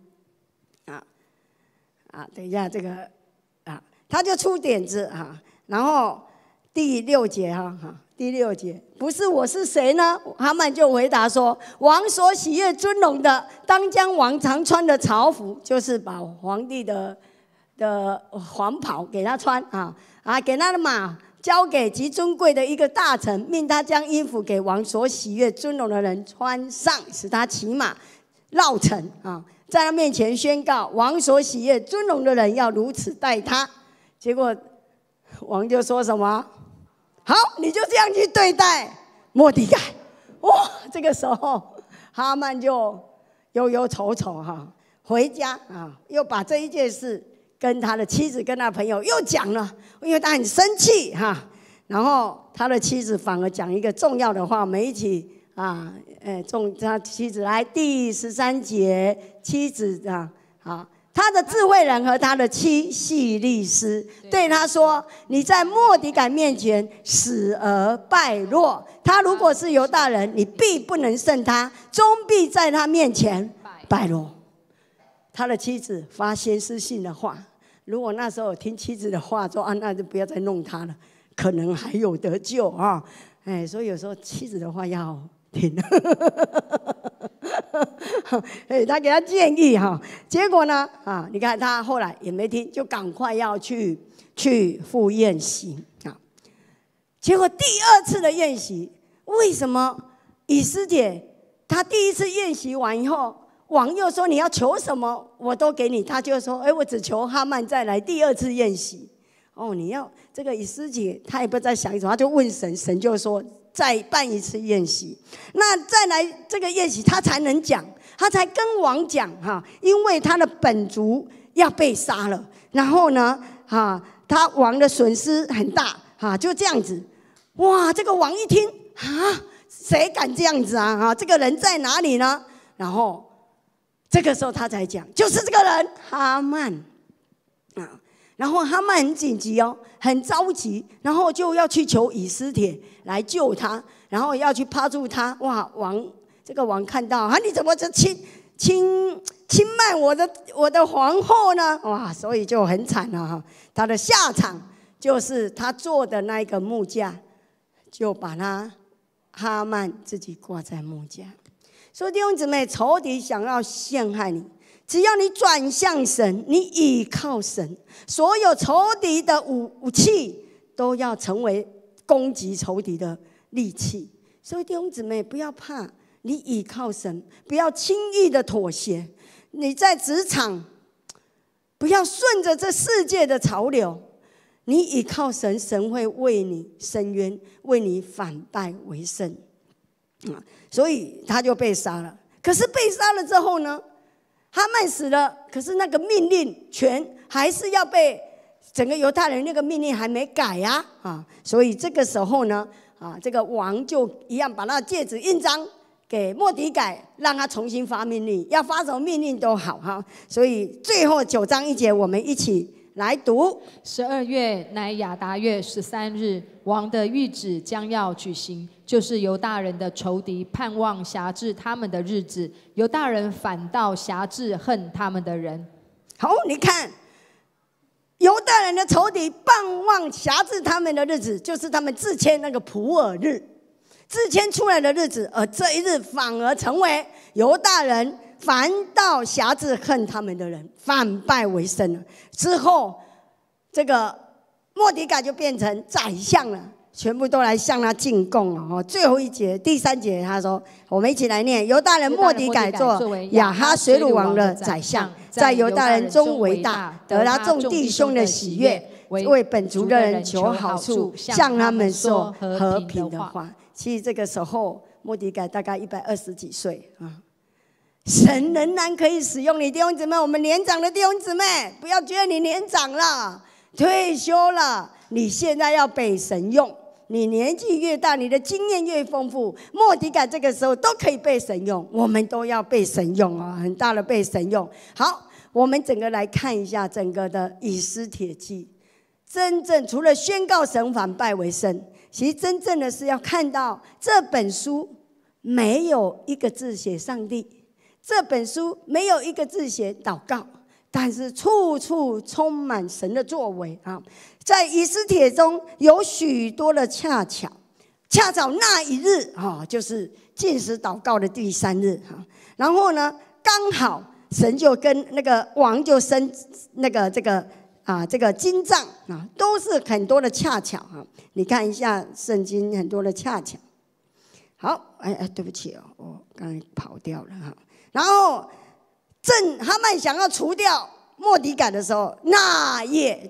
等一下这个他就出点子啊。然后第6节第6节，不是我是谁呢？哈曼就回答说：王所喜悦尊荣的，当将王常穿的朝服，就是把皇帝的黄袍给他穿给他的马。交给极尊贵的一个大臣，命他将衣服给王所喜悦尊荣的人穿上，使他骑马绕城在他面前宣告王所喜悦尊荣的人要如此待他。结果王就说什么？好，你就这样去对待末底改。哇，这个时候哈曼就忧忧愁愁回家又把这一件事跟他的妻子跟他的朋友又讲了，因为他很生气然后他的妻子反而讲一个重要的话，我们一起他妻子来第13节，妻子他的智慧人和他的妻细利斯对他说：你在末底改面前死而败落，他如果是犹大人，你必不能胜他，终必在他面前败落。他的妻子发先知性的话，如果那时候有听妻子的话说那就不要再弄他了，可能还有得救所以有时候妻子的话要听他给他建议结果呢你看他后来也没听，就赶快要去赴宴席结果第2次的宴席，为什么以斯帖他第1次宴席完以后，王又说你要求什么我都给你，他就说我只求哈曼再来第2次宴席。你要这个以斯帖他也不知道在想什么，他就问神，神就说再办1次宴席。那再来这个宴席他才能讲，他才跟王讲因为他的本族要被杀了，然后呢他王的损失很大就这样子。哇，这个王一听谁敢这样子这个人在哪里呢？然后这个时候他才讲，就是这个人哈曼然后哈曼很紧急很着急，然后就要去求以斯帖来救他，然后要去趴住他。哇，这个王看到你怎么就轻慢我的皇后呢？哇，所以就很惨了他的下场就是他做的那一个木架，就把哈曼自己挂在木架。所以弟兄姊妹，仇敌想要陷害你，只要你转向神，你倚靠神，所有仇敌的武器都要成为攻击仇敌的利器。所以弟兄姊妹，不要怕，你倚靠神，不要轻易的妥协。你在职场不要顺着这世界的潮流， 你倚靠神，神会为你伸冤，为你反败为胜。所以他就被杀了。可是被杀了之后呢，哈曼死了，可是那个命令权还是要被整个犹太人，那个命令还没改呀所以这个时候呢，这个王就一样把那戒指印章给末底改，让他重新发命令，要发什么命令都好哈。所以最后9章1节，我们一起来读。 12月乃亚达月13日，王的谕旨将要举行，就是犹大人的仇敌盼望辖制他们的日子，犹大人反倒辖制恨他们的人。 好，你看，犹大人的仇敌盼望辖制他们的日子，就是他们自谦那个普珥日，自谦出来的日子，而这一日反而成为犹大人反倒辖制恨他们的人，反败为胜了。之后，这个末底改就变成宰相了，全部都来向他进贡了。最后一节第3节，他说：“我们一起来念：犹大人末底改做亚哈水鲁王的宰相，在犹大人中为大，得他众弟兄的喜悦，为本族的人求好处，向他们说和平的话。”其实这个时候，末底改大概120几岁神仍然可以使用你，弟兄姊妹，我们年长的弟兄姊妹，不要觉得你年长了、退休了，你现在要被神用。你年纪越大，你的经验越丰富，末底改这个时候都可以被神用，我们都要被神用很大的被神用。好，我们整个来看一下整个的以斯帖记。真正除了宣告神反败为胜，其实真正的是要看到这本书没有一个字写上帝，这本书没有一个字写祷告，但是处处充满神的作为在以斯帖中有许多的恰巧那一日就是禁食祷告的第3日然后呢，刚好神就跟那个王就生那个这个金杖都是很多的恰巧你看一下圣经很多的恰巧。好，对不起我刚才跑掉了然后正哈曼想要除掉末底改的时候，那一夜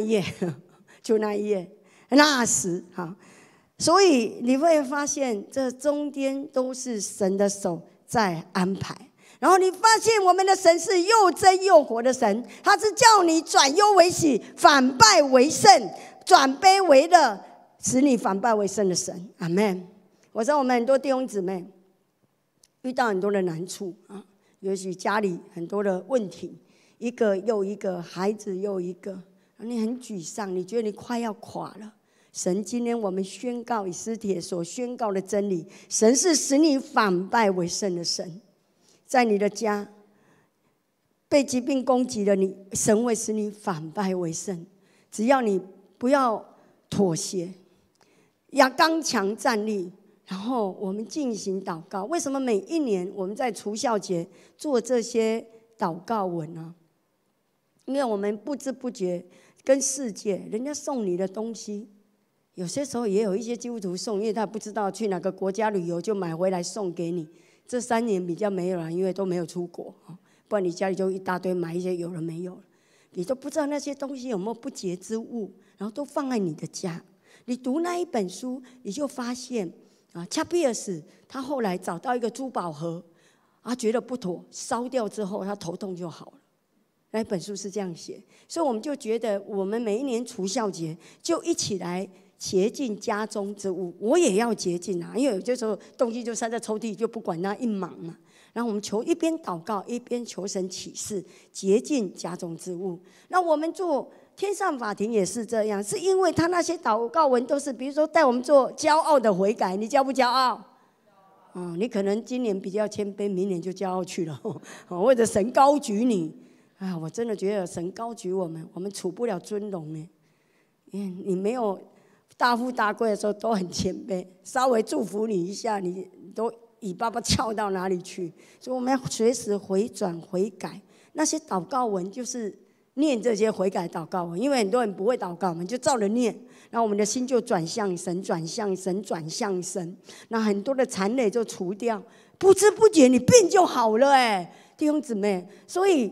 那时所以你会发现这中间都是神的手在安排。然后你发现我们的神是又真又活的神，他是叫你转忧为喜，反败为胜，转悲为乐，使你反败为胜的神。阿们。我知道我们很多弟兄姊妹遇到很多的难处也许家里很多的问题，一个又一个，孩子又一个，你很沮丧，你觉得你快要垮了。神今天我们宣告以斯帖所宣告的真理，神是使你反败为胜的神。在你的家被疾病攻击了，神会使你反败为胜。只要你不要妥协，要刚强站立，然后我们进行祷告。为什么每一年我们在除酵节做这些祷告文呢？因为我们不知不觉跟世界人家送你的东西，有些时候也有一些基督徒送，因为他不知道去哪个国家旅游，就买回来送给你。这3年比较没有了，因为都没有出国不然你家里就一大堆买一些有了没有了，你都不知道那些东西有没有不洁之物，然后都放在你的家。你读那一本书，你就发现恰比尔斯他后来找到一个珠宝盒觉得不妥，烧掉之后他头痛就好了。那一本书是这样写，所以我们就觉得我们每一年除酵节就一起来洁净家中之物。我也要洁净因为有些时候东西就塞在抽屉，就不管那一忙嘛。然后我们一边祷告一边求神启示，洁净家中之物。那我们做天上法庭也是这样，是因为他那些祷告文都是，比如说带我们做骄傲的悔改，你骄不骄傲？你可能今年比较谦卑，明年就骄傲去了或者神高举你我真的觉得神高举我们处不了尊荣呢。你没有大富大贵的时候都很谦卑，稍微祝福你一下，你都尾巴翘到哪里去？所以我们要随时回转悔改。那些祷告文就是念这些悔改祷告文，因为很多人不会祷告，我们就照着念，然后我们的心就转向神，转向神，转向神。那很多的残累就除掉，不知不觉你病就好了弟兄姊妹。所以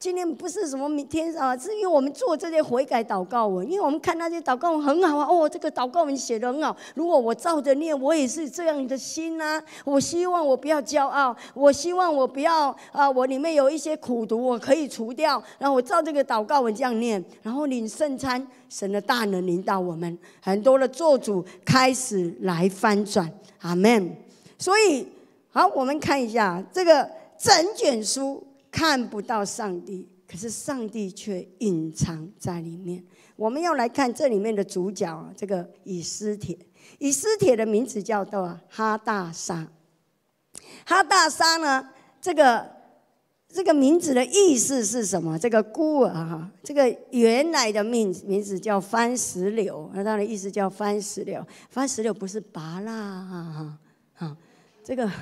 今天不是什么明天啊，是因为我们做这些悔改祷告文，因为我们看那些祷告文很好啊，哦，这个祷告文写得很好。如果我照着念，我也是这样的心啊。我希望我不要骄傲，我希望我不要我里面有一些苦毒，我可以除掉。然后我照这个祷告文这样念，然后领圣餐，神的大能领导我们，很多的做主开始来翻转，阿们。所以好，我们看一下这个整卷书。看不到上帝，可是上帝却隐藏在里面。我们要来看这里面的主角啊，这个以斯帖。以斯帖的名字叫做哈大沙。哈大沙呢，这个名字的意思是什么？这个孤儿哈，这个原来的名字叫番石榴，那它的意思叫番石榴。番石榴不是芭乐哈，这个。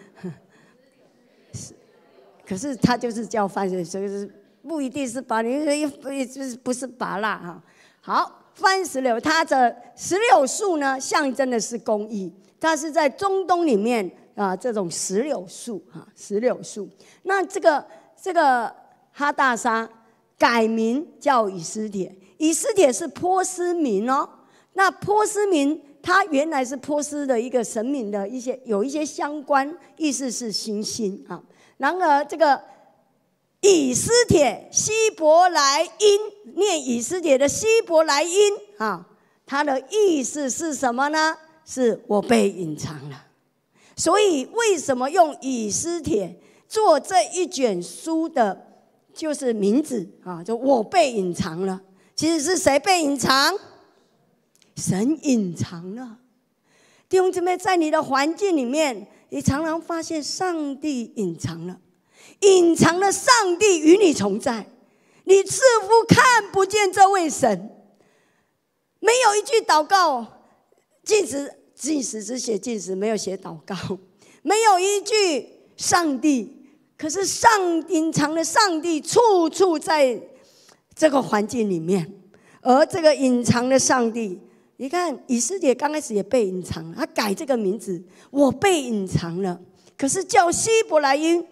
可是它就是叫番石榴，所以不一定是芭乐，不是芭乐哈。好，番石榴，它的石榴树呢，象征的是公义。它是在中东里面这种石榴树石榴树。那这个哈大沙改名叫以斯帖，以斯帖是波斯民哦。那波斯民它原来是波斯的一个神明的有一些相关意思是星星啊。然而，这个以斯帖希伯来音念以斯帖的希伯来音它的意思是什么呢？是我被隐藏了。所以，为什么用以斯帖做这一卷书的，就是名字就我被隐藏了。其实是谁被隐藏？神隐藏了。弟兄姊妹，在你的环境里面。你常常发现上帝隐藏了，隐藏了上帝与你同在，你似乎看不见这位神。没有一句祷告，禁食只写禁食，没有写祷告。没有一句上帝，可是隐藏了上帝处处在这个环境里面。而这个隐藏的上帝，你看以斯帖刚开始也被隐藏了，他改这个名字，我被隐藏了。可是叫希伯来音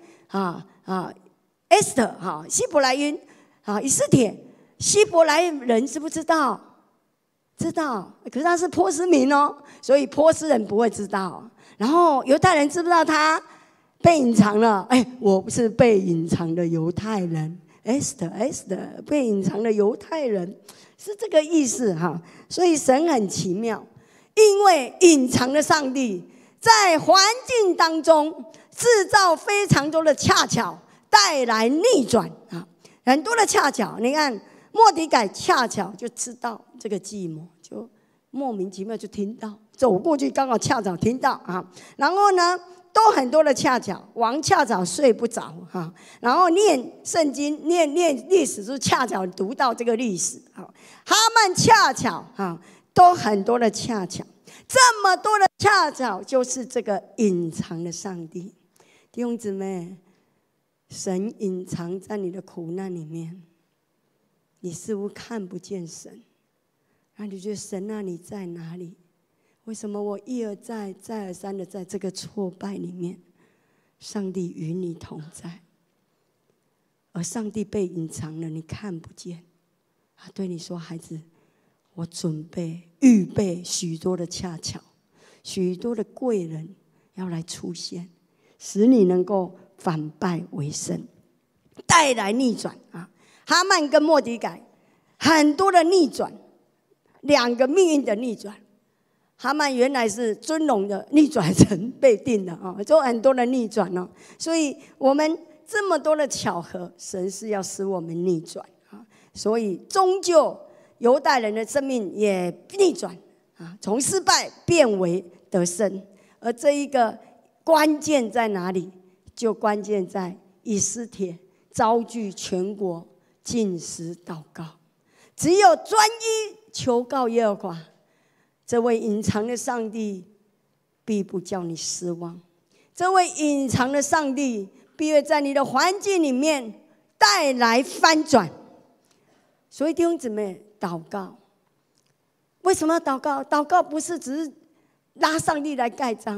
Esther 希伯来音以斯帖，希伯来人知不知道？知道，可是他是波斯民哦，所以波斯人不会知道。然后犹太人知不知道他被隐藏了？我不是被隐藏的犹太人 ，Esther 被隐藏的犹太人。是这个意思哈，所以神很奇妙，因为隐藏的上帝在环境当中制造非常多的恰巧，带来逆转很多的恰巧。你看末底改恰巧就知道这个计谋，就莫名其妙就听到，走过去刚好恰巧听到然后呢？都很多的恰巧，王恰巧睡不着然后念圣经、念历史书，恰巧读到这个历史哈曼恰巧都很多的恰巧，这么多的恰巧，就是这个隐藏的上帝。弟兄姊妹，神隐藏在你的苦难里面，你似乎看不见神，那你觉得神啊，你在哪里？为什么我一而再、再而三的在这个挫败里面，上帝与你同在，而上帝被隐藏了，你看不见。他对你说：“孩子，我预备许多的恰巧，许多的贵人要来出现，使你能够反败为胜，带来逆转哈曼跟末底改很多的逆转，两个命运的逆转。哈曼原来是尊荣的，逆转成被定的就很多的逆转所以我们这么多的巧合，神是要使我们逆转所以终究犹太人的生命也逆转从失败变为得胜。而这一个关键在哪里？就关键在以斯帖召聚全国禁食祷告，只有专一求告耶和华，这位隐藏的上帝必不叫你失望。这位隐藏的上帝必会在你的环境里面带来翻转。所以弟兄姊妹，祷告为什么要祷告？祷告不是只是拉上帝来盖章，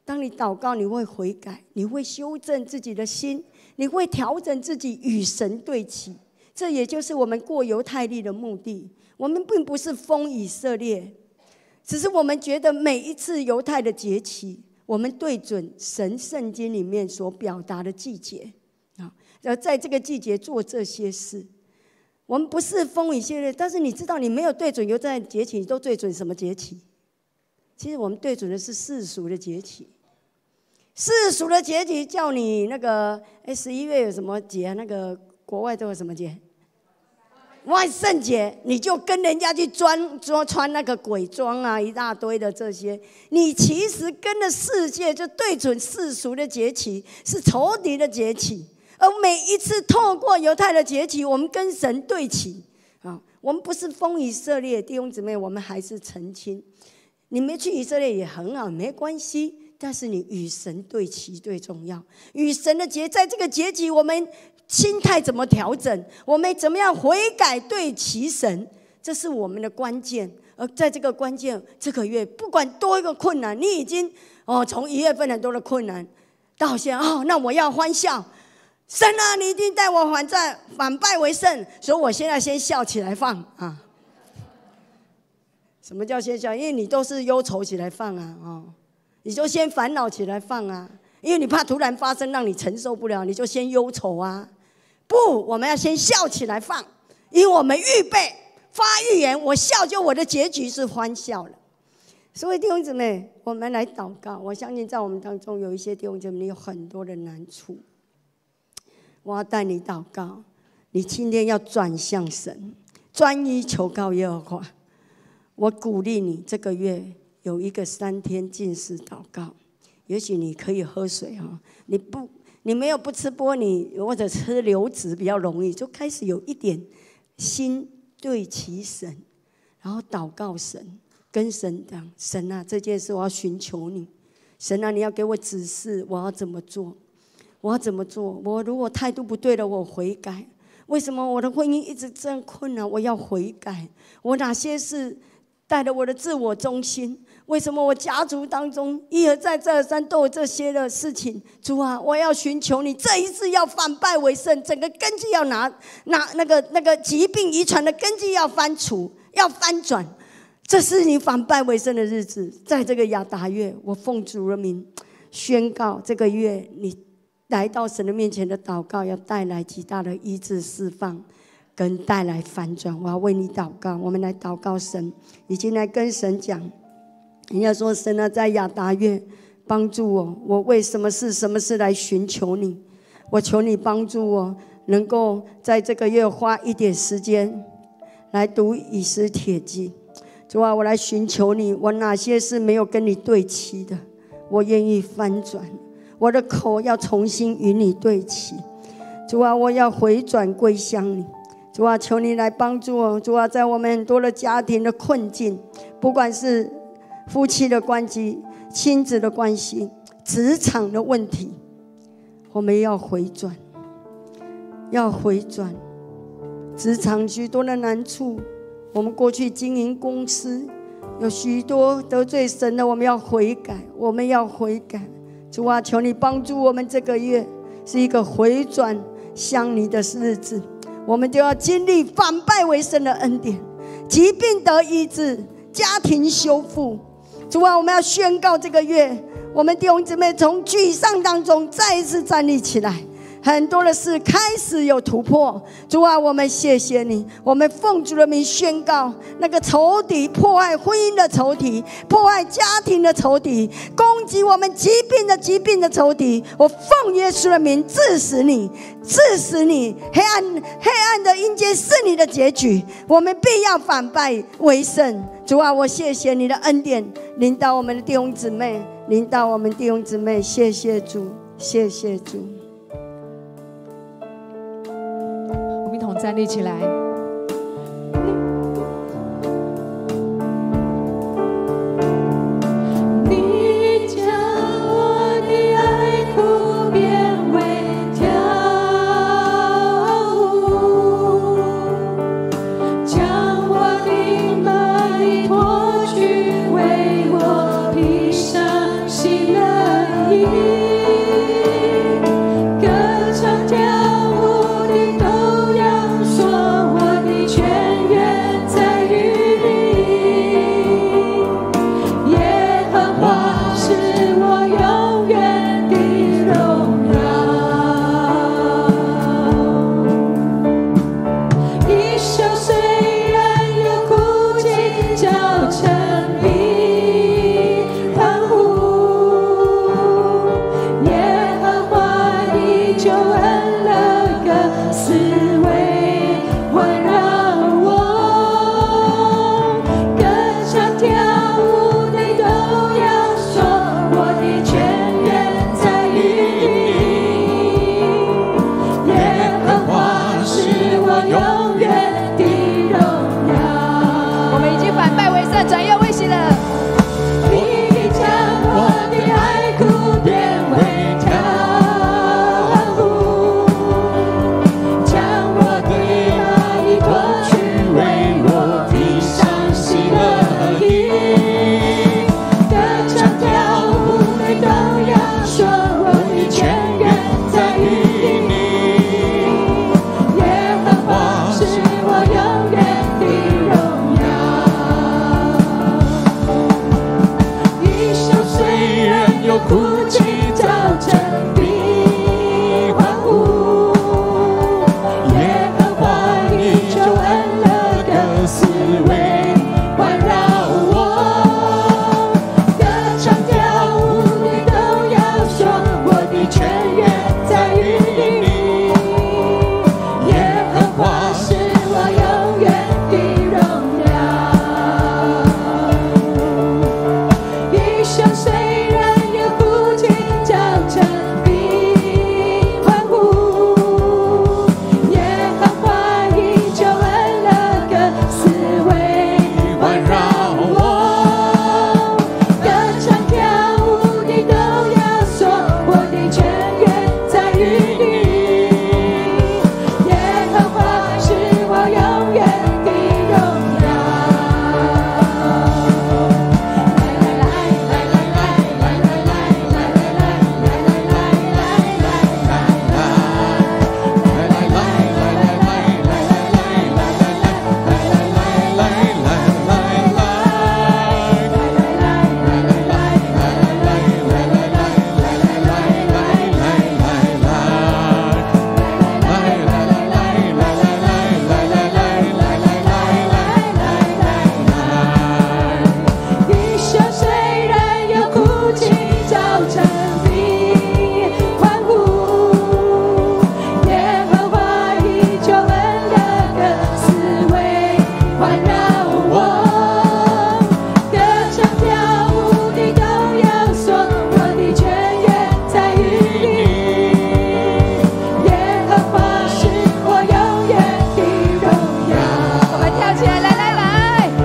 当你祷告，你会悔改，你会修正自己的心，你会调整自己与神对齐。这也就是我们过犹太历的目的。我们并不是封以色列，只是我们觉得每一次犹太的节期，我们对准神圣经里面所表达的季节要在这个季节做这些事。我们不是封以色列，但是你知道，你没有对准犹太的节期，你都对准什么节期？其实我们对准的是世俗的节期。世俗的节期叫你那个11月有什么节？那个国外都有什么节？万圣节，你就跟人家去穿那个鬼装啊，一大堆的这些，你其实跟着世界就对准世俗的节期，是仇敌的节期。而每一次透过犹太的节期，我们跟神对齐啊。我们不是封以色列，弟兄姊妹，我们还是澄清。你没去以色列也很好，没关系。但是你与神对齐最重要。与神的节，在这个节期，我们心态怎么调整？我们怎么样悔改对齐神？这是我们的关键。而在这个关键，这个月不管多一个困难，你已经从1月份很多的困难，到现在那我要欢笑。神啊，你一定带我反败为胜，所以我现在先笑起来放啊！什么叫先笑？因为你都是忧愁起来放啊，你就先烦恼起来放啊，因为你怕突然发生让你承受不了，你就先忧愁啊。不，我们要先笑起来放，因为我们预备发预言，我笑就我的结局是欢笑了。所以弟兄姊妹，我们来祷告。我相信在我们当中有一些弟兄姊妹，你有很多的难处。我要带你祷告，你今天要转向神，专一求告耶和华。我鼓励你这个月有一个3天禁食祷告，也许你可以喝水你没有不吃玻璃或者吃流质比较容易，就开始有一点心对齐神，然后祷告神，跟神讲：神啊，这件事我要寻求你，神啊，你要给我指示，我要怎么做？我要怎么做？我如果态度不对了，我悔改。为什么我的婚姻一直这样困难？我要悔改。我哪些是带了我的自我中心？为什么我家族当中一而再再而三都有这些的事情？主啊，我要寻求你，这一次要反败为胜，整个根基要拿那个疾病遗传的根基要翻除，要翻转。这是你反败为胜的日子。在这个亚达月，我奉主的名宣告，这个月你来到神的面前的祷告，要带来极大的医治释放，跟带来反转。我要为你祷告。我们来祷告神，已经来跟神讲，你要说：神啊，在亚达月帮助我，我为什么事来寻求你？我求你帮助我，能够在这个月花一点时间来读以斯帖记。主啊，我来寻求你，我哪些是没有跟你对齐的，我愿意翻转。我的口要重新与你对齐。主啊，我要回转归向你。主啊，求你来帮助我。主啊，在我们很多的家庭的困境，不管是夫妻的关系、亲子的关系、职场的问题，我们要回转，要回转。职场许多的难处，我们过去经营公司有许多得罪神的，我们要悔改，我们要悔改。主啊，求你帮助我们，这个月是一个回转向你的日子，我们就要经历反败为胜的恩典，疾病得医治，家庭修复。主啊，我们要宣告这个月，我们弟兄姊妹从沮丧当中再一次站立起来，很多的事开始有突破。主啊，我们谢谢你，我们奉主的名宣告，那个仇敌破坏婚姻的仇敌，破坏家庭的仇敌，攻击我们疾病的仇敌，我奉耶稣的名治死你，治死你！黑暗的阴间是你的结局，我们必要反败为胜。主啊，我谢谢你的恩典临到我们的弟兄姊妹，临到我们弟兄姊妹，谢谢主，谢谢主。 我们一同站立起来。 你将我的爱哭变为跳舞，将我的麻衣脱去，为我披上喜乐。 们转忧为喜了。 你将我的爱哭变为跳舞，将我的爱夺去，为我披上喜乐衣。歌唱跳舞的都要说，我的泉源在于你。耶和华是我永远的荣耀。一生虽然有哭泣，早晨必欢呼。耶和华以救恩乐的思维环绕我。歌唱跳舞的都要说，我的泉源在于你。耶和华是我永远的荣耀。一生虽然有哭泣，早晨必欢呼。耶和华以救恩乐的思维环绕我。歌唱跳舞的都要说，我的泉源在于你。耶和华是我永远的荣耀。一生虽然有哭泣，早晨必欢呼。耶和华以救恩乐的思维环绕我。歌唱跳舞的都要说，我的泉源在于你。耶和华是我永远的荣耀。 我们跳起来，来来来。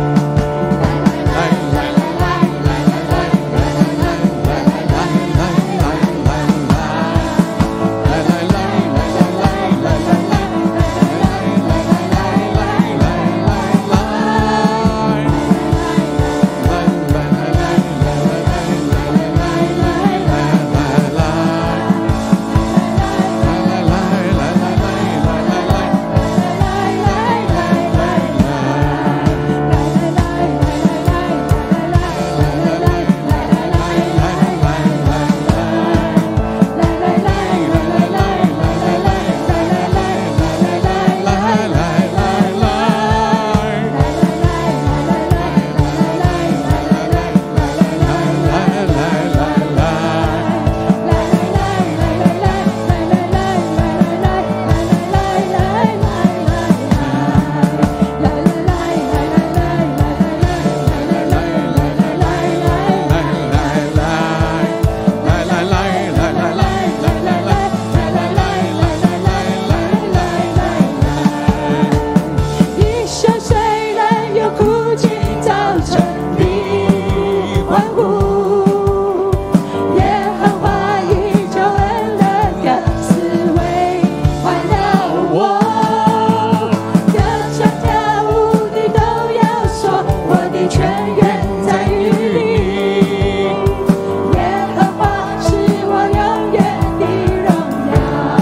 一生虽然有哭泣，早晨必欢呼。耶和华以救恩乐的思维环绕我。歌唱跳舞的都要说，我的泉源在于你。耶和华是我永远的荣耀。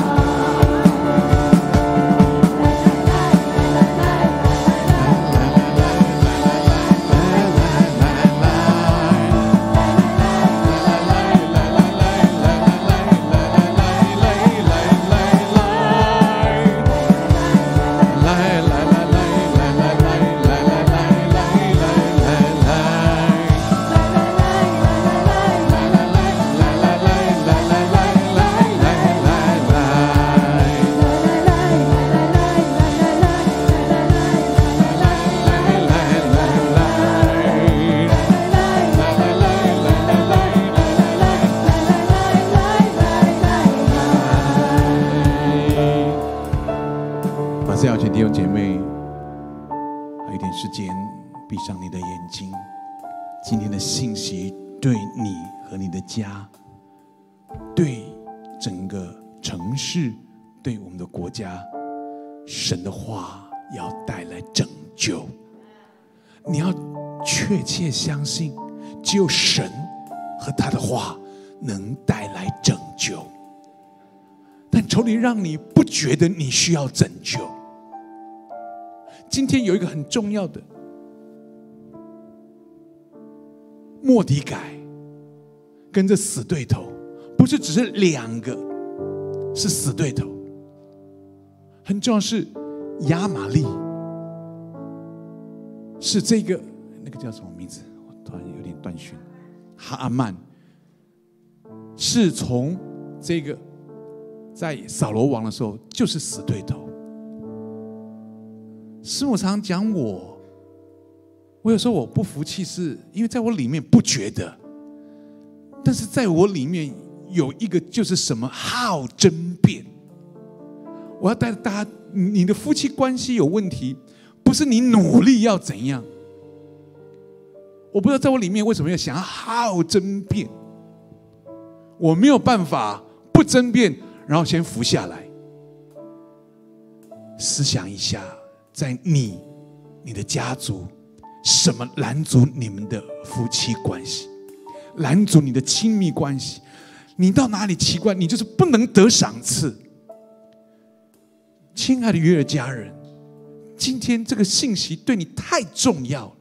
心，今天的信息对你和你的家，对整个城市，对我们的国家，神的话要带来拯救。你要确切相信，只有神和他的话能带来拯救。但仇敌让你不觉得你需要拯救。今天有一个很重要的，末底改跟着死对头，不是只是2个是死对头，很重要是亚玛利，是这个那个叫什么名字？我突然有点断讯。哈曼是从这个在扫罗王的时候就是死对头。师母常讲我有时候我不服气，是因为在我里面不觉得，但是在我里面有一个就是什么好争辩。我要带大家，你的夫妻关系有问题，不是你努力要怎样。我不知道在我里面为什么要想要好争辩，我没有办法不争辩，然后先服下来。思想一下，在你的家族，什么拦阻你们的夫妻关系，拦阻你的亲密关系？你到哪里奇怪，你就是不能得赏赐。亲爱的约尔家人，今天这个信息对你太重要了。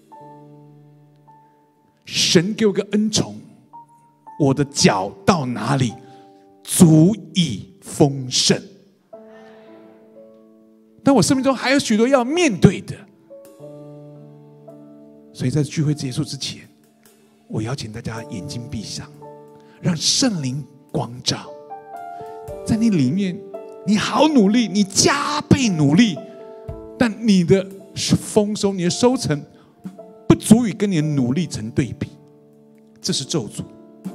神给我个恩宠，我的脚到哪里足以丰盛。但我生命中还有许多要面对的，所以在聚会结束之前，我邀请大家眼睛闭上，让圣灵光照。在你里面，你好努力，你加倍努力，但你的丰收，你的收成不足以跟你的努力成对比，这是咒诅。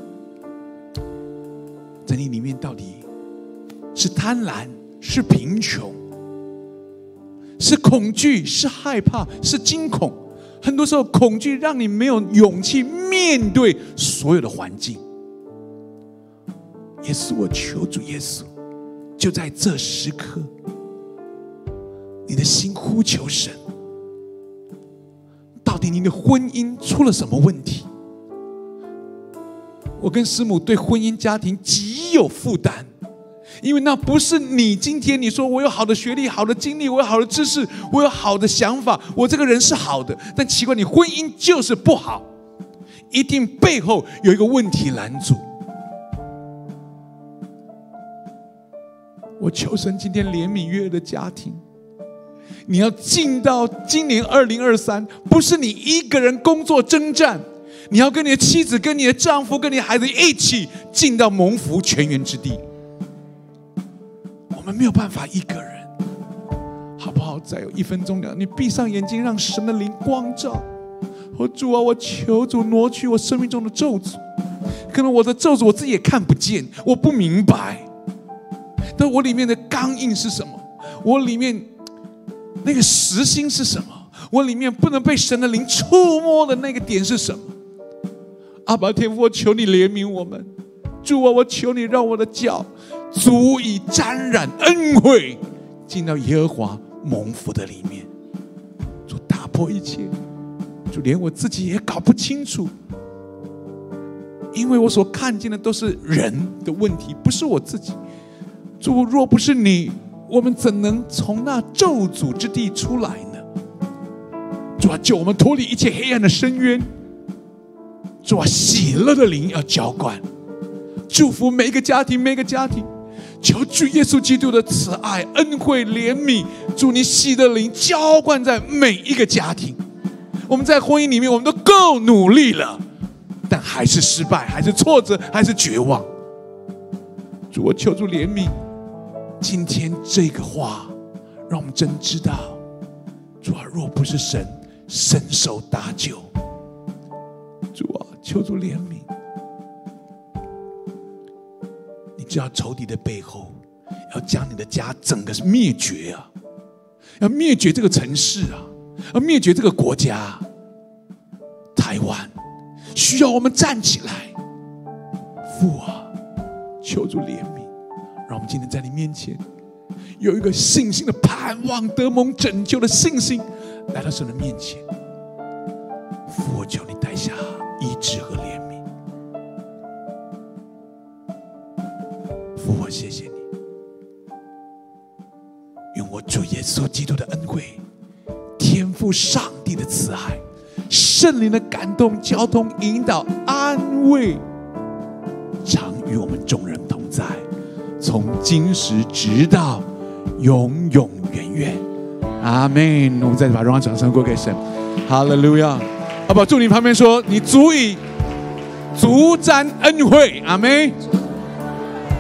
在你里面到底是贪婪，是贫穷，是恐惧，是害怕，是惊恐。很多时候恐惧让你没有勇气面对所有的环境。耶稣，我求主耶稣，就在这时刻，你的心呼求神，到底你的婚姻出了什么问题？我跟师母对婚姻家庭极有负担，因为那不是你今天你说我有好的学历、好的经历，我有好的知识，我有好的想法，我这个人是好的，但奇怪，你婚姻就是不好，一定背后有一个问题拦阻。我求神今天怜悯约尔的家庭，你要进到今年2023，不是你一个人工作征战，你要跟你的妻子、跟你的丈夫、跟你的孩子一起进到蒙福全员之地。我们没有办法一个人，好不好？再有1分钟2，你闭上眼睛，让神的灵光照。主啊，我求主挪去我生命中的咒诅。可能我的咒诅我自己也看不见，我不明白，但我里面的刚硬是什么？我里面那个实心是什么？我里面不能被神的灵触摸的那个点是什么？阿爸天父，我求你怜悯我们。主啊，我求你让我的脚足以沾染恩惠，进到耶和华蒙福的里面。主打破一切，主连我自己也搞不清楚，因为我所看见的都是人的问题，不是我自己。主，若不是你，我们怎能从那咒诅之地出来呢？主啊，救我们脱离一切黑暗的深渊。主啊，喜乐的灵要浇灌，祝福每一个家庭，每一个家庭。求主耶稣基督的慈爱、恩惠、怜悯，主你喜的灵浇灌在每一个家庭。我们在婚姻里面，我们都够努力了，但还是失败，还是挫折，还是绝望。主，我求主怜悯。今天这个话，让我们真知道，主啊，若不是神伸手搭救，主啊，求主怜悯。你知道仇敌的背后要将你的家整个灭绝啊，要灭绝这个城市啊，要灭绝这个国家。 台湾，需要我们站起来。父啊，求主怜悯，让我们今天在你面前有一个信心的盼望，得蒙拯救的信心，来到神的面前。父，我求你带下医治和怜悯。父，我谢谢你，愿我主耶稣基督的恩惠、天父上帝的慈爱、圣灵的感动、交通、引导、安慰，常与我们众人同在，从今时直到永永远远。阿们。我们再把荣耀掌声归给神。哈利路亚。好不好？祝你旁边说，你足以足沾恩惠。阿们。